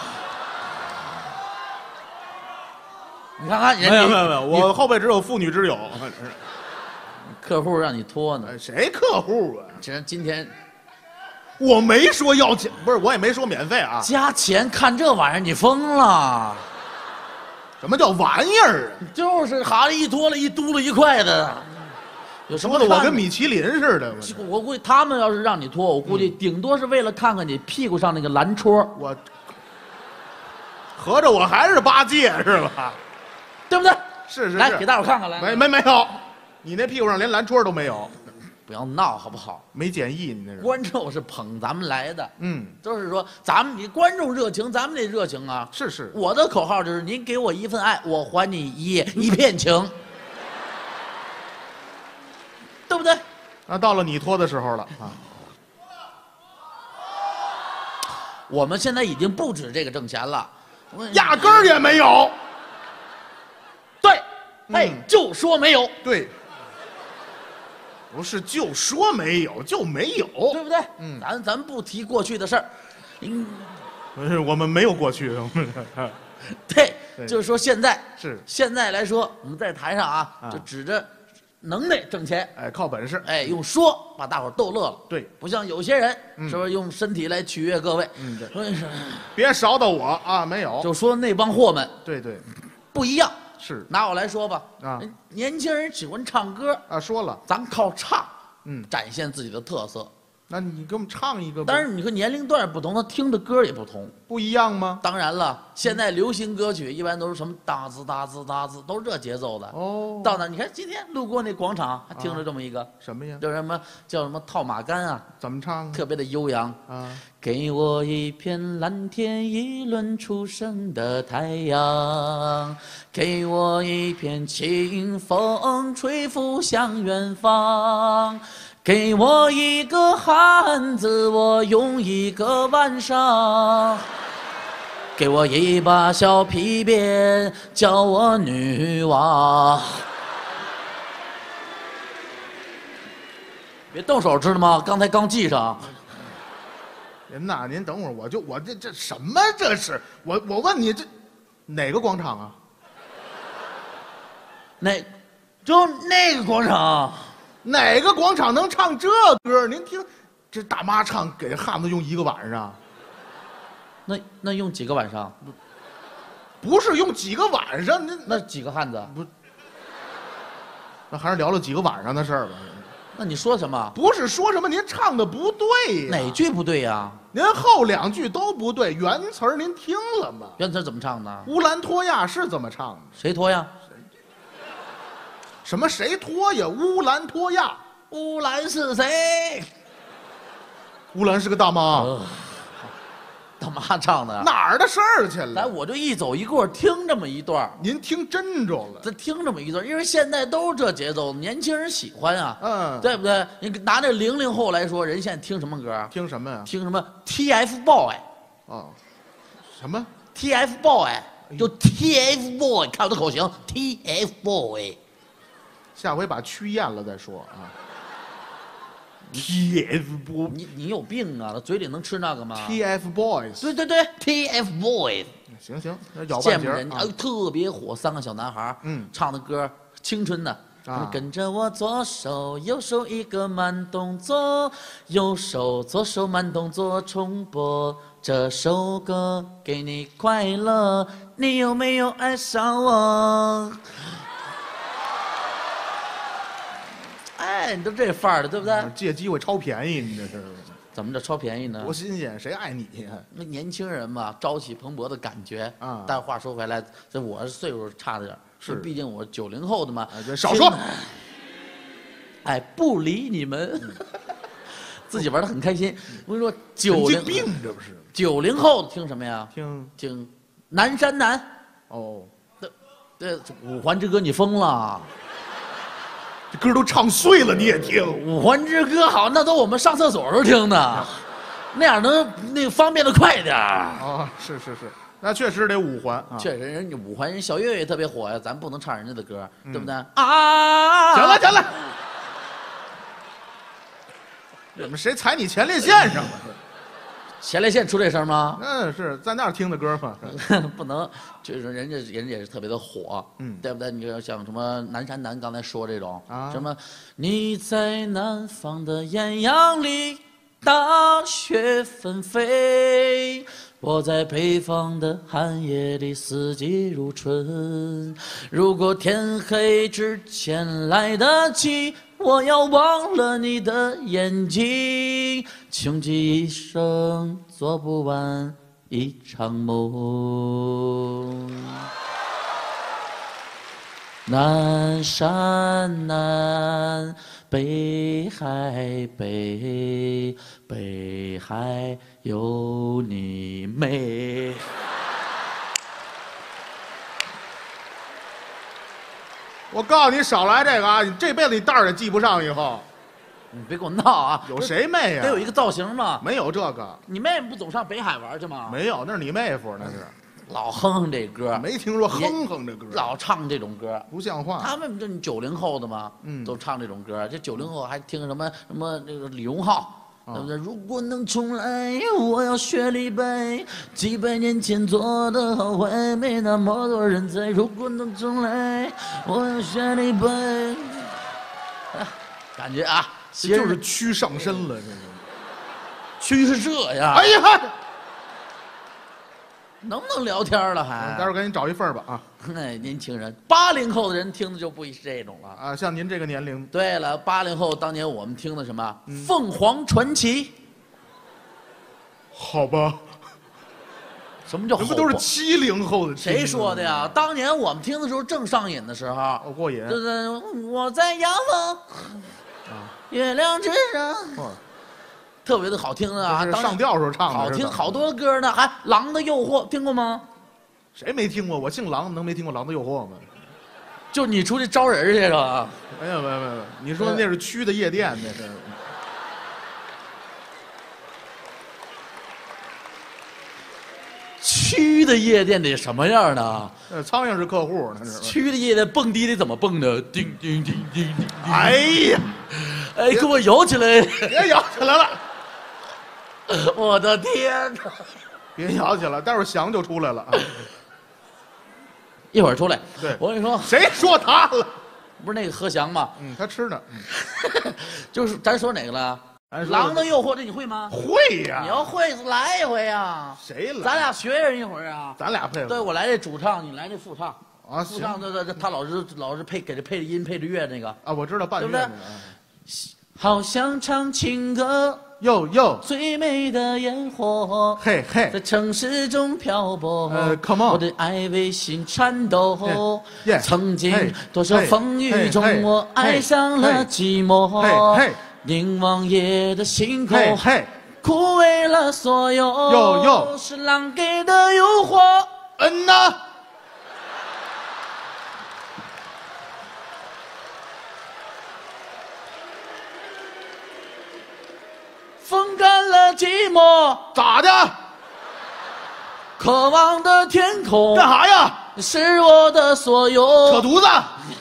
你看看， 没有没有没有，我后背只有妇女之友。 客户让你脱呢？ 谁客户啊？ 其实今天。 我没说要钱，不是，我也没说免费啊。 加钱看这玩意儿，你疯了？ 什么叫玩意儿啊？ 就是好一脱了一嘟噜一块的，有什么？ 我跟米其林似的。 我估计他们要是让你脱，我估计顶多是为了看看你屁股上那个蓝戳。 我合着我还是八戒是吧？ 对不对？ 是是是。 来给大伙看看来。 没没没有，你那屁股上连蓝戳都没有。 不要闹好不好？ 没检疫，你那是。 观众是捧咱们来的， 嗯， 就是说咱们你观众热情，咱们得热情啊。 是是。 我的口号就是您给我一份爱，我还你一一片情，对不对？ 那到了你脱的时候了啊。 我们现在已经不止这个挣钱了， 压根儿也没有。 对，哎，嗯、就说没有。 对。不是就说没有就没有， 对不对？嗯，咱咱不提过去的事儿， 嗯，不是我们没有过去， 对，就是说现在是现在来说，我们在台上啊，啊就指着能耐挣钱， 哎，靠本事， 哎，用说把大伙儿逗乐了， 对， 不像有些人，嗯、是不是用身体来取悦各位？ 嗯，对， 所以说别少到我啊，没有， 就说那帮货们， 对对， 不一样。 是， 拿我来说吧， 啊， 年轻人喜欢唱歌啊，说了， 咱靠唱， 嗯， 展现自己的特色。 那你给我们唱一个吧。 但是你说年龄段不同，他听的歌也不同， 不一样吗？ 当然了，现在流行歌曲一般都是什么哒滋哒滋哒滋，都是这节奏的。 哦， 到那你看今天路过那广场，还听着这么一个、啊、 什么呀？ 叫什么叫什么套马杆啊？ 怎么唱？ 特别的悠扬啊！ 给我一片蓝天，一轮初升的太阳，给我一片清风，吹拂向远方。给我一个汉子，我用一个晚上；给我一把小皮鞭，叫我女王。别动手，知道吗？刚才刚系上。 您呐，您等会儿，我就我这这什么这是？我我问你这哪个广场啊？ 那，就那个广场。 哪个广场能唱这歌？您听，这大妈唱给汉子用一个晚上， 那那用几个晚上？ 不是用几个晚上，那那几个汉子？ 不，那还是聊了几个晚上的事儿吧。 那你说什么？ 不是说什么，您唱的不对呀。 哪句不对呀？ 您后两句都不对，原词儿您听了吗？ 原词怎么唱的？ 乌兰托娅是怎么唱的？ 谁脱呀？ 什么谁脱呀？乌兰托娅， 乌兰是谁？ 乌兰是个大妈。 呃、 干嘛唱的？ 哪儿的事儿去来， 了？ 我就一走一过听这么一段， 您听真着了。 这听这么一段，因为现在都是这节奏，年轻人喜欢啊， 嗯， 对不对？你拿这零零后来说，人现在听什么歌？ 听什么呀？ 听什么 T F boy， 哦，什么？ T F boy， 就 T F boy， 看我的口型 ，T F boy。 下回把蛆咽了再说啊。T F boy， 你你有病啊？嘴里能吃那个吗 T F boys， 对对对 ，T F boys。 行行，那咬见半截儿啊不人哎，特别火，三个小男孩儿， 嗯唱的歌青春的。 啊跟着我左手右手一个慢动作，右手左手慢动作重播这首歌，给你快乐，你有没有爱上我？哎，你都这范儿的，对不对？ 借机会超便宜，你这是怎么着超便宜呢？ 多新鲜？谁爱你呀？ 那年轻人嘛，朝气蓬勃的感觉啊但话说回来，这我岁数差着点儿， 是毕竟我九零后的嘛。 哎对少说。 哎，不理你们，自己玩的很开心。我跟你说，九零神经病这不是？ 九零后听什么呀？ 听听南山南。 哦， 这五环之歌你疯了？ 这歌都唱碎了，你也听？ 五环之歌好，那都我们上厕所时候听的，那样能那个方便的快点儿。 哦，是是是，那确实得五环啊。 确实，人家五环人小岳岳特别火呀，咱不能唱人家的歌， 嗯对不对？啊！ 行了行了，你们谁踩你前列腺上了？ 前列腺出这声吗？ 那是在那儿听的歌吗？ 不能，就是人家人家也是特别的火， 嗯对不对？你说像什么南山南刚才说这种啊什么你在南方的艳阳里，大雪纷飞。我在北方的寒夜里，四季如春。如果天黑之前来得及，我要忘了你的眼睛，穷极一生做不完一场梦。南山南，北海北，北海有你美。 我告诉你，少来这个啊！你这辈子你袋儿也系不上，以后你别给我闹啊！ 有谁妹呀？ 得有一个造型嘛。 没有这个， 你妹妹不总上北海玩去吗？ 没有，那是你妹夫，那是老哼哼这歌， 没听说哼哼这歌， 老唱这种歌。 不像话。 他们这九零后的嘛， 嗯都唱这种歌。这九零后还听什么什么那个李荣浩， 啊对不对？如果能重来，我要学李白，几百年前做的后悔，没那么多人在。如果能重来，我要学李白。啊感觉啊，其实就是蛆上身了，这是。 蛆是这样。 哎呀， 能不能聊天了还？ 待会儿赶紧找一份儿吧啊哎，年轻人，八零后的人听的就不是这种了。 啊！像您这个年龄， 对了，八零后当年我们听的什么《凤凰传奇》？ 好吧， 什么叫好这不都是吧七零后的听的吗？ 谁说的呀？当年我们听的时候正上瘾的时候， 哦，过瘾对对，我在阳光月亮之上， 哦特别的好听的啊！当这是上吊时候唱的，是怎么好听好多歌呢，还《狼的诱惑》听过吗？ 谁没听过？我姓狼，能没听过《狼的诱惑》吗？ 就你出去招人去了啊？ 没有没有没有，你说那是蛆的夜店，那是。 蛆的夜店得什么样呢？ 那苍蝇是客户，那是。 蛆的夜店蹦迪得怎么蹦呢？叮叮叮叮叮！ 哎呀， 哎，给我摇起来！ 别摇起来了， 我的天哪！ 别摇起来，待会儿翔就出来了啊！ 一会儿出来。 对我跟你说， 谁说他了？ 不是那个何翔吗？ 嗯，他吃呢。嗯就是咱说哪个了？ 咱说狼的诱惑，这你会吗？ 会呀、 你要会，来一回呀！ 谁来？ 咱俩学人一会儿啊！ 咱俩配合。 对，我来这主唱，你来这副唱。 啊， 副唱， 行这这这，他老是老是配给这配着音配着乐那个。 啊，我知道半对不对月那个。 好像唱情歌， 哟哟， 最美的烟火。 嘿嘿在城市中漂泊， 呃，come on 我的爱为心颤抖。 Yeah, yeah, 曾经 hey, 多少 hey, 风雨中 hey, 我爱上了 hey, 寂寞。 嘿嘿凝望夜的星嘿空， 嘿枯萎了所有， 哟哟是狼给的诱惑。 嗯呐， 风干了寂寞， 咋的？ 渴望的天空干啥呀？ 是我的所有。 扯犊子！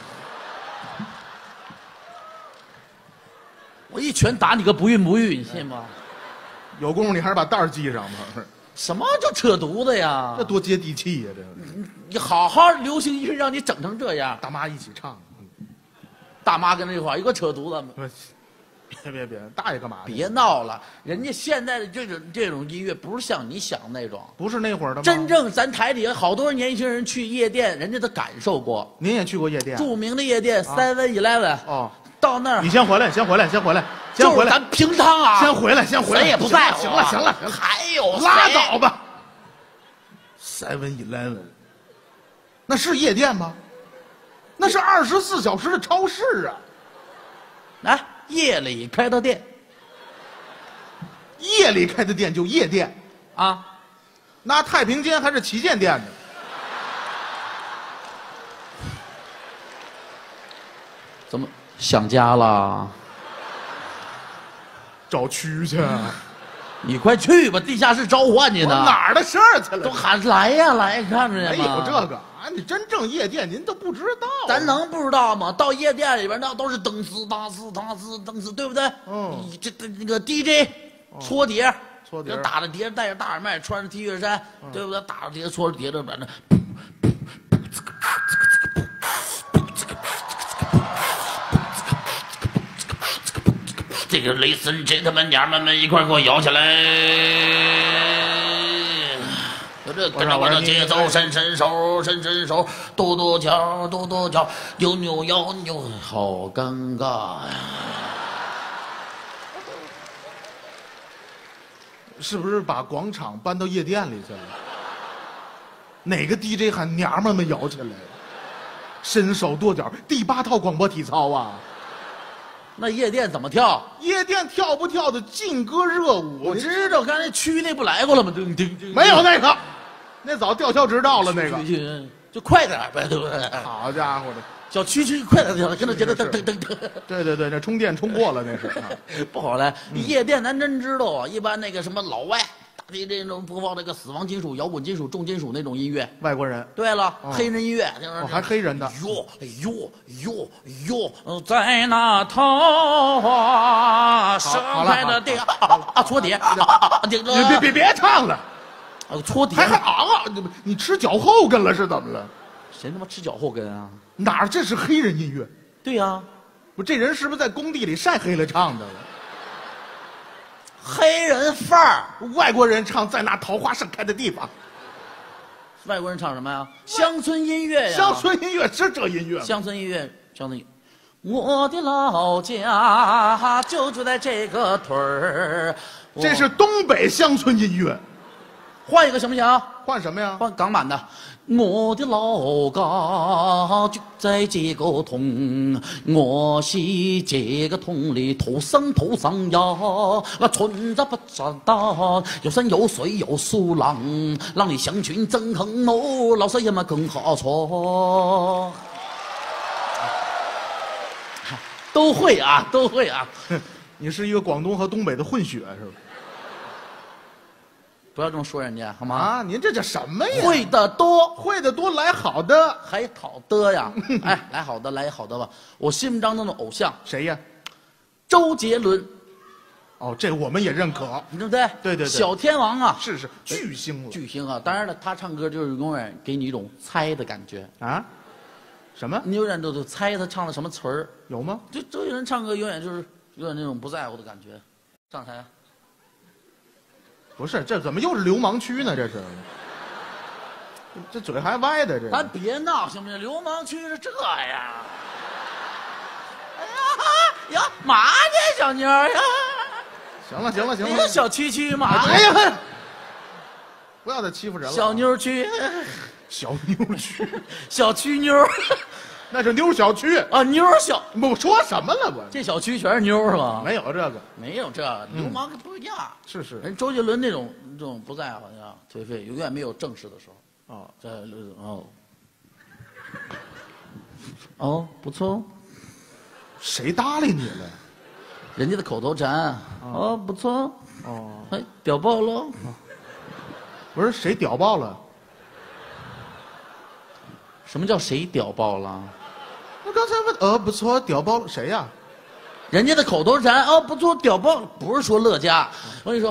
我一拳打你个不孕不育，你信吗？ 有功夫你还是把带儿系上吧。 什么叫扯犊子呀？ 这多接地气呀！这你好好流行音乐，让你整成这样。 大妈一起唱， 大妈跟这块儿，一个扯犊子。 别别别，大爷干嘛？ 别闹了，人家现在的这种这种音乐不是像你想的那种。 不是那会儿的吗？ 真正咱台底下好多年轻人去夜店，人家都感受过。 您也去过夜店？ 著名的夜店 Seven Eleven 哦， 到那儿你先回来，先回来，先回来，先回来， 就是咱平汤啊， 先回来，先回来， 谁也不在乎。 行了，行了，行了， 还有拉倒吧。Seven Eleven， 那是夜店吗？那是二十四小时的超市啊！ 来，夜里开的店夜里开的店就夜店， 啊， 那太平间还是旗舰店呢？ 怎么想家了？ 找蛆去啊！ 你快去吧，地下室召唤你我呢。 哪儿的事儿去了？ 都喊来呀来，看着没呢吗？ 有这个啊！你真正夜店您都不知道， 咱能不知道吗？到夜店里边那都是噔哧哒哧哒哧噔哧，对不对？ 嗯你这这那个 D J 搓碟， 搓碟就打着碟，戴着大耳麦，穿着 T 恤衫，对不对？打着碟，搓着碟的，反正。这个雷森 gentlemen 娘们们一块给我摇起来！有这跟着我的节奏，伸伸手，伸伸手，跺跺脚，跺跺脚，扭扭腰，扭，好尴尬呀！ 是不是把广场搬到夜店里去了？哪个 D J 喊娘们们摇起来？伸手跺脚，第八套广播体操啊！ 那夜店怎么跳？ 夜店跳不跳的劲歌热舞？ 我知道，刚才区那不来过了吗？噔噔噔， 没有那个，那早吊销执照了。那个就快点呗，对不对？ 好家伙的， 小区区快点跳，跟着跟着噔噔噔噔。 对对对，那充电充过了那是。 不好来，夜店咱真知道啊，一般那个什么老外。大 D J 那种播放那个死亡金属、摇滚金属、重金属那种音乐， 外国人。 对了， 哦、 黑人音乐， 哦，还黑人的。 哟哟哟哟，在那桃花盛开的地啊啊！搓碟，这个别别别唱了， 啊，搓碟还还啊啊！你你吃脚后跟了是怎么了？ 谁他妈吃脚后跟啊？ 哪儿？这是黑人音乐。 对呀、啊， 不，这人是不是在工地里晒黑了唱的？ 黑人范儿， 外国人唱在那桃花盛开的地方。 外国人唱什么呀？乡村音乐呀。 乡村音乐是这音乐。 乡村音乐，乡村音乐。我的老家就住在这个屯儿。 这是东北乡村音乐。 换一个行不行？ 换什么呀？ 换港版的。我的老家就在这个屯，我是这个屯里土生土长呀。我村子不长大，有山有水有树浪，让你相群憎恨我，老少爷们更好错。都会啊，都会啊。 你是一个广东和东北的混血是吧？ 不要这么说人家好吗？ 啊，您这叫什么呀？ 会的多， 会的多，来好的， 还好的呀！哎，来好的，来好的吧。我心目当中的偶像谁呀？ 周杰伦。 哦，这我们也认可， 对不对？ 对对对， 小天王啊， 是是巨星了， 巨星啊！当然了，他唱歌就是永远给你一种猜的感觉啊。什么？ 你永远都都猜他唱的什么词儿？ 有吗？ 就周杰伦唱歌永远就是有点那种不在乎的感觉。上台。 不是，这怎么又是流氓区呢？这是，这嘴还歪的这。 咱别闹行不行？流氓区是这呀！哎呀呀，嘛呢，小妞儿呀？ 行了行了行了， 你个小区区嘛！ 哎呀，不要再欺负人了。 小妞区， 小妞区， 小区妞， 那是妞小区啊，妞儿小， 我说什么了我？ 这小区全是妞儿是吧？ 没有这个， 没有这流氓不一样。 是是人周杰伦这种这种不在好像颓废，永远没有正式的时候。 哦， 这哦哦不错， 谁搭理你了？ 人家的口头禅哦不错哦， 哎屌爆了， 不是谁屌爆了？ 什么叫谁屌爆了？ 我刚才问，呃，不错，屌爆了，谁呀？ 人家的口头禅哦不错屌爆了，不是说乐嘉，我跟你说。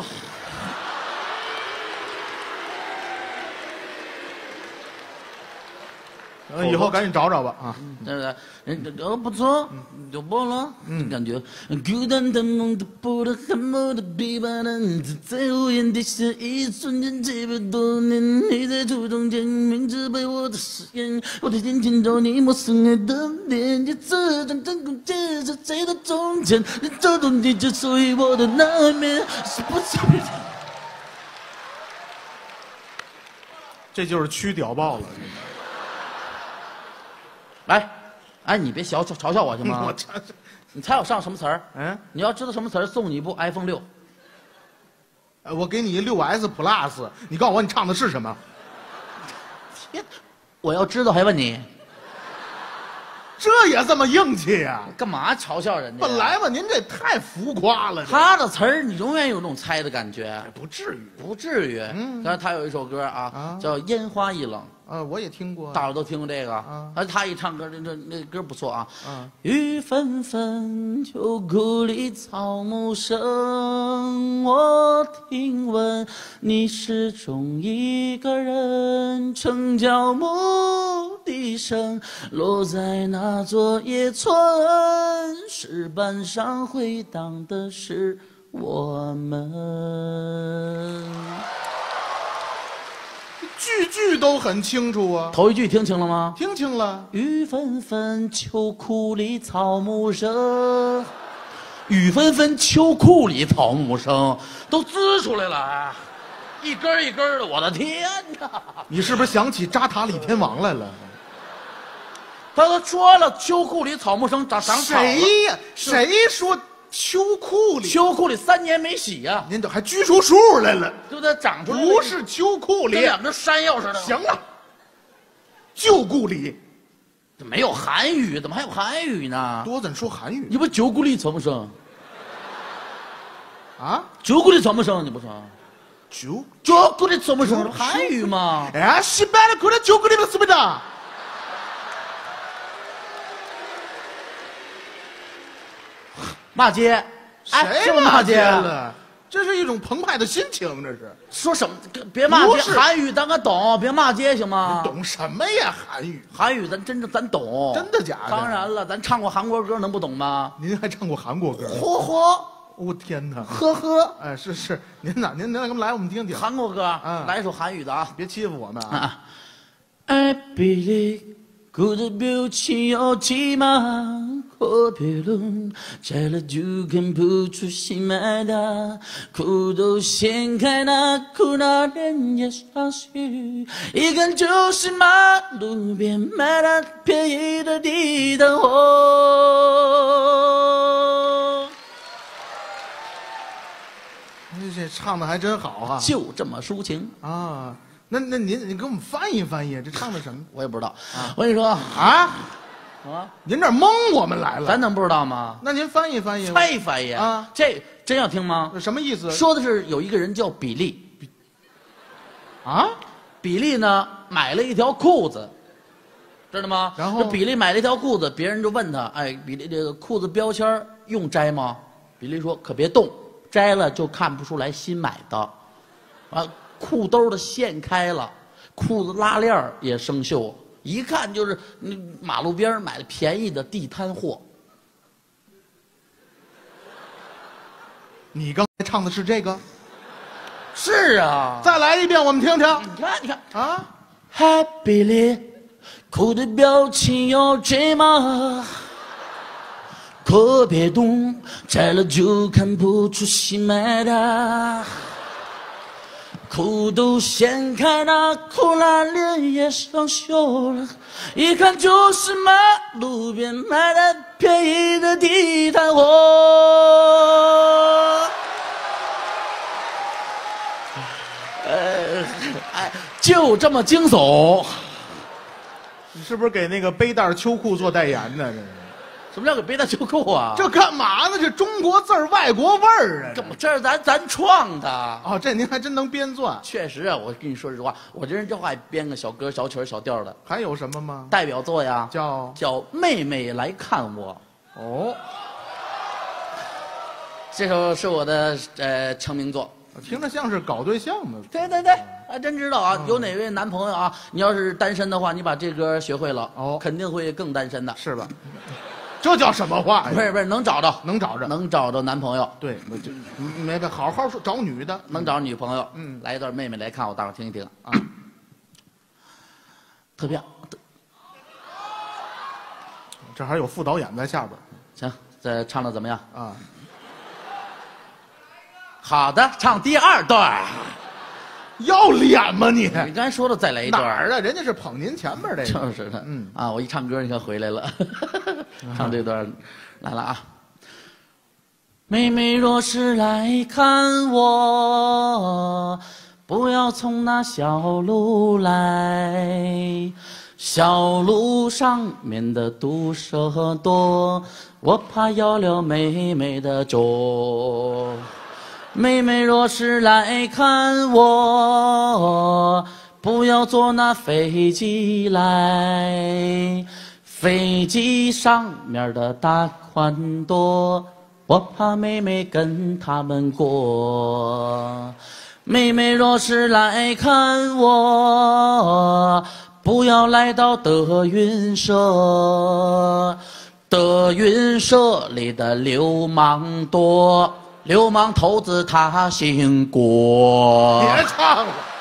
呃，以后赶紧找找吧啊！ 对不对？人哦不错，屌爆了，嗯，感觉孤单的梦都不得很梦的臂膀呢，在无言的下一瞬间，几百多年，你在途中间，明知被我的誓言，我的眼前找你陌生爱的脸，你这张真空结在谁的中间？你走动你就属于我的那一面，是不是？ 这就是区屌爆了。 来，哎，你别小嘲嘲笑我行吗？ 我这是， 你猜我上什么词儿？ 嗯， 你要知道什么词儿，送你一部 iPhone 六。 呃我给你六 S Plus，你告诉我你唱的是什么？ 天，我要知道还问你， 这也这么硬气呀、 干嘛嘲笑人家？ 本来吧，您这太浮夸了。这他的词儿，你永远有那种猜的感觉， 不至于。 不至于。 嗯刚才他有一首歌啊， 啊叫《烟花易冷》。 啊，我也听过。 大伙儿都听过这个， 啊而他一唱歌，这这那歌不错啊。 啊雨纷纷，秋裤里草木深。我听闻你始终一个人，城郊牧笛声落在那座野村，石板上回荡的是我们。 句句都很清楚啊， 头一句听清了吗？ 听清了。 雨纷纷，秋裤里草木深。雨纷纷，秋裤里草木生，都滋出来了，哎一根儿一根儿的，我的天哪！ 你是不是想起扎塔李天王来了？ 他都说了，秋裤里草木生，长长草了。 谁呀？谁说秋裤里？ 秋裤里三年没洗呀、 您这还拘出数来了？ 对不对？长出来了不是秋裤里， 跟两个山药似的。 行了，旧故里。 没有韩语，怎么还有韩语呢？ 多咱说韩语你不九股里草木生？ 啊？ 九股里草木生，你不说？ 九九股里草木生，韩语吗？ 哎，西班牙可能九股里面是不是的？ 骂街，哎， 谁是不是骂街了？这是一种澎湃的心情，这是。 说什么？别骂街， 不是韩语咱可懂，别骂街行吗？ 懂什么呀？韩语？ 韩语咱真正咱懂， 真的假的当然了，咱唱过韩国歌，能不懂吗？ 您还唱过韩国歌？ 嚯嚯， 我、天哪！ 呵呵， 哎，是是，您哪您您来，给我们来，我们听听。 韩国歌， 嗯来一首韩语的啊。 别欺负我们啊！ 啊，爱别离，哭的表情有几码？阔别路，摘了就看不出心脉的，苦都掀开那苦那人也伤心，一看就是马路边卖的便宜的地摊货。 这这唱的还真好啊！ 就这么抒情， 啊，那那您您给我们翻译翻译，这唱的什么我也不知道。我跟你说啊？ 啊， 您这蒙我们来了？ 咱能不知道吗？ 那您翻译翻译吧。 翻译翻译啊， 这真要听吗？ 什么意思？ 说的是有一个人叫比利， 啊？ 比利呢买了一条裤子，知道吗？ 然后这比利买了一条裤子，别人就问他，哎，比利这个裤子标签用摘吗？比利说可别动，摘了就看不出来新买的。啊，裤兜的线开了，裤子拉链儿也生锈，一看就是那马路边儿买的便宜的地摊货。 你刚才唱的是这个？ 是啊， 再来一遍，我们听听。 你看，你看。 啊？ Happy 里，哭的表情有这么可别动，摘了就看不出心脉的。 苦都掀开，那苦辣脸也上锈了，一看就是马路边卖的便宜的地摊货。呃，哎，就这么惊悚。 你是不是给那个背带秋裤做代言呢？这是。 什么叫给背带秋裤啊？ 这干嘛呢？这中国字儿外国味儿啊！ 这这是咱咱创的。 哦，这您还真能编撰。 确实啊，我跟你说实话，我这人这话也编个小歌、小曲儿、小调的。 还有什么吗？ 代表作呀， 叫叫《妹妹来看我》。 哦， 这首是我的呃成名作。 听着像是搞对象的。 对对对，还真知道啊！有哪位男朋友啊？你要是单身的话，你把这歌学会了， 哦， 肯定会更单身的， 是吧？这叫什么话呀？ 不是不是，能找着， 能找着， 能找着男朋友。 对，我就没没好好说，找女的， 能找女朋友。 嗯， 来一段《妹妹来看我》，大伙听一听啊。特别这还有副导演在下边。 行，这唱的怎么样啊？ 好的，唱第二段。 要脸吗你？ 你刚才说的再来一段哪儿啊？人家是捧您前面这个。 就是的，嗯啊，我一唱歌，你看回来了，唱这段来了啊。妹妹若是来看我，不要从那小路来，小路上面的毒蛇多，我怕咬了妹妹的脚。妹妹若是来看我，不要坐那飞机来，飞机上面的大款多，我怕妹妹跟他们过。妹妹若是来看我，不要来到德云社，德云社里的流氓多，流氓头子他姓郭。 别唱了。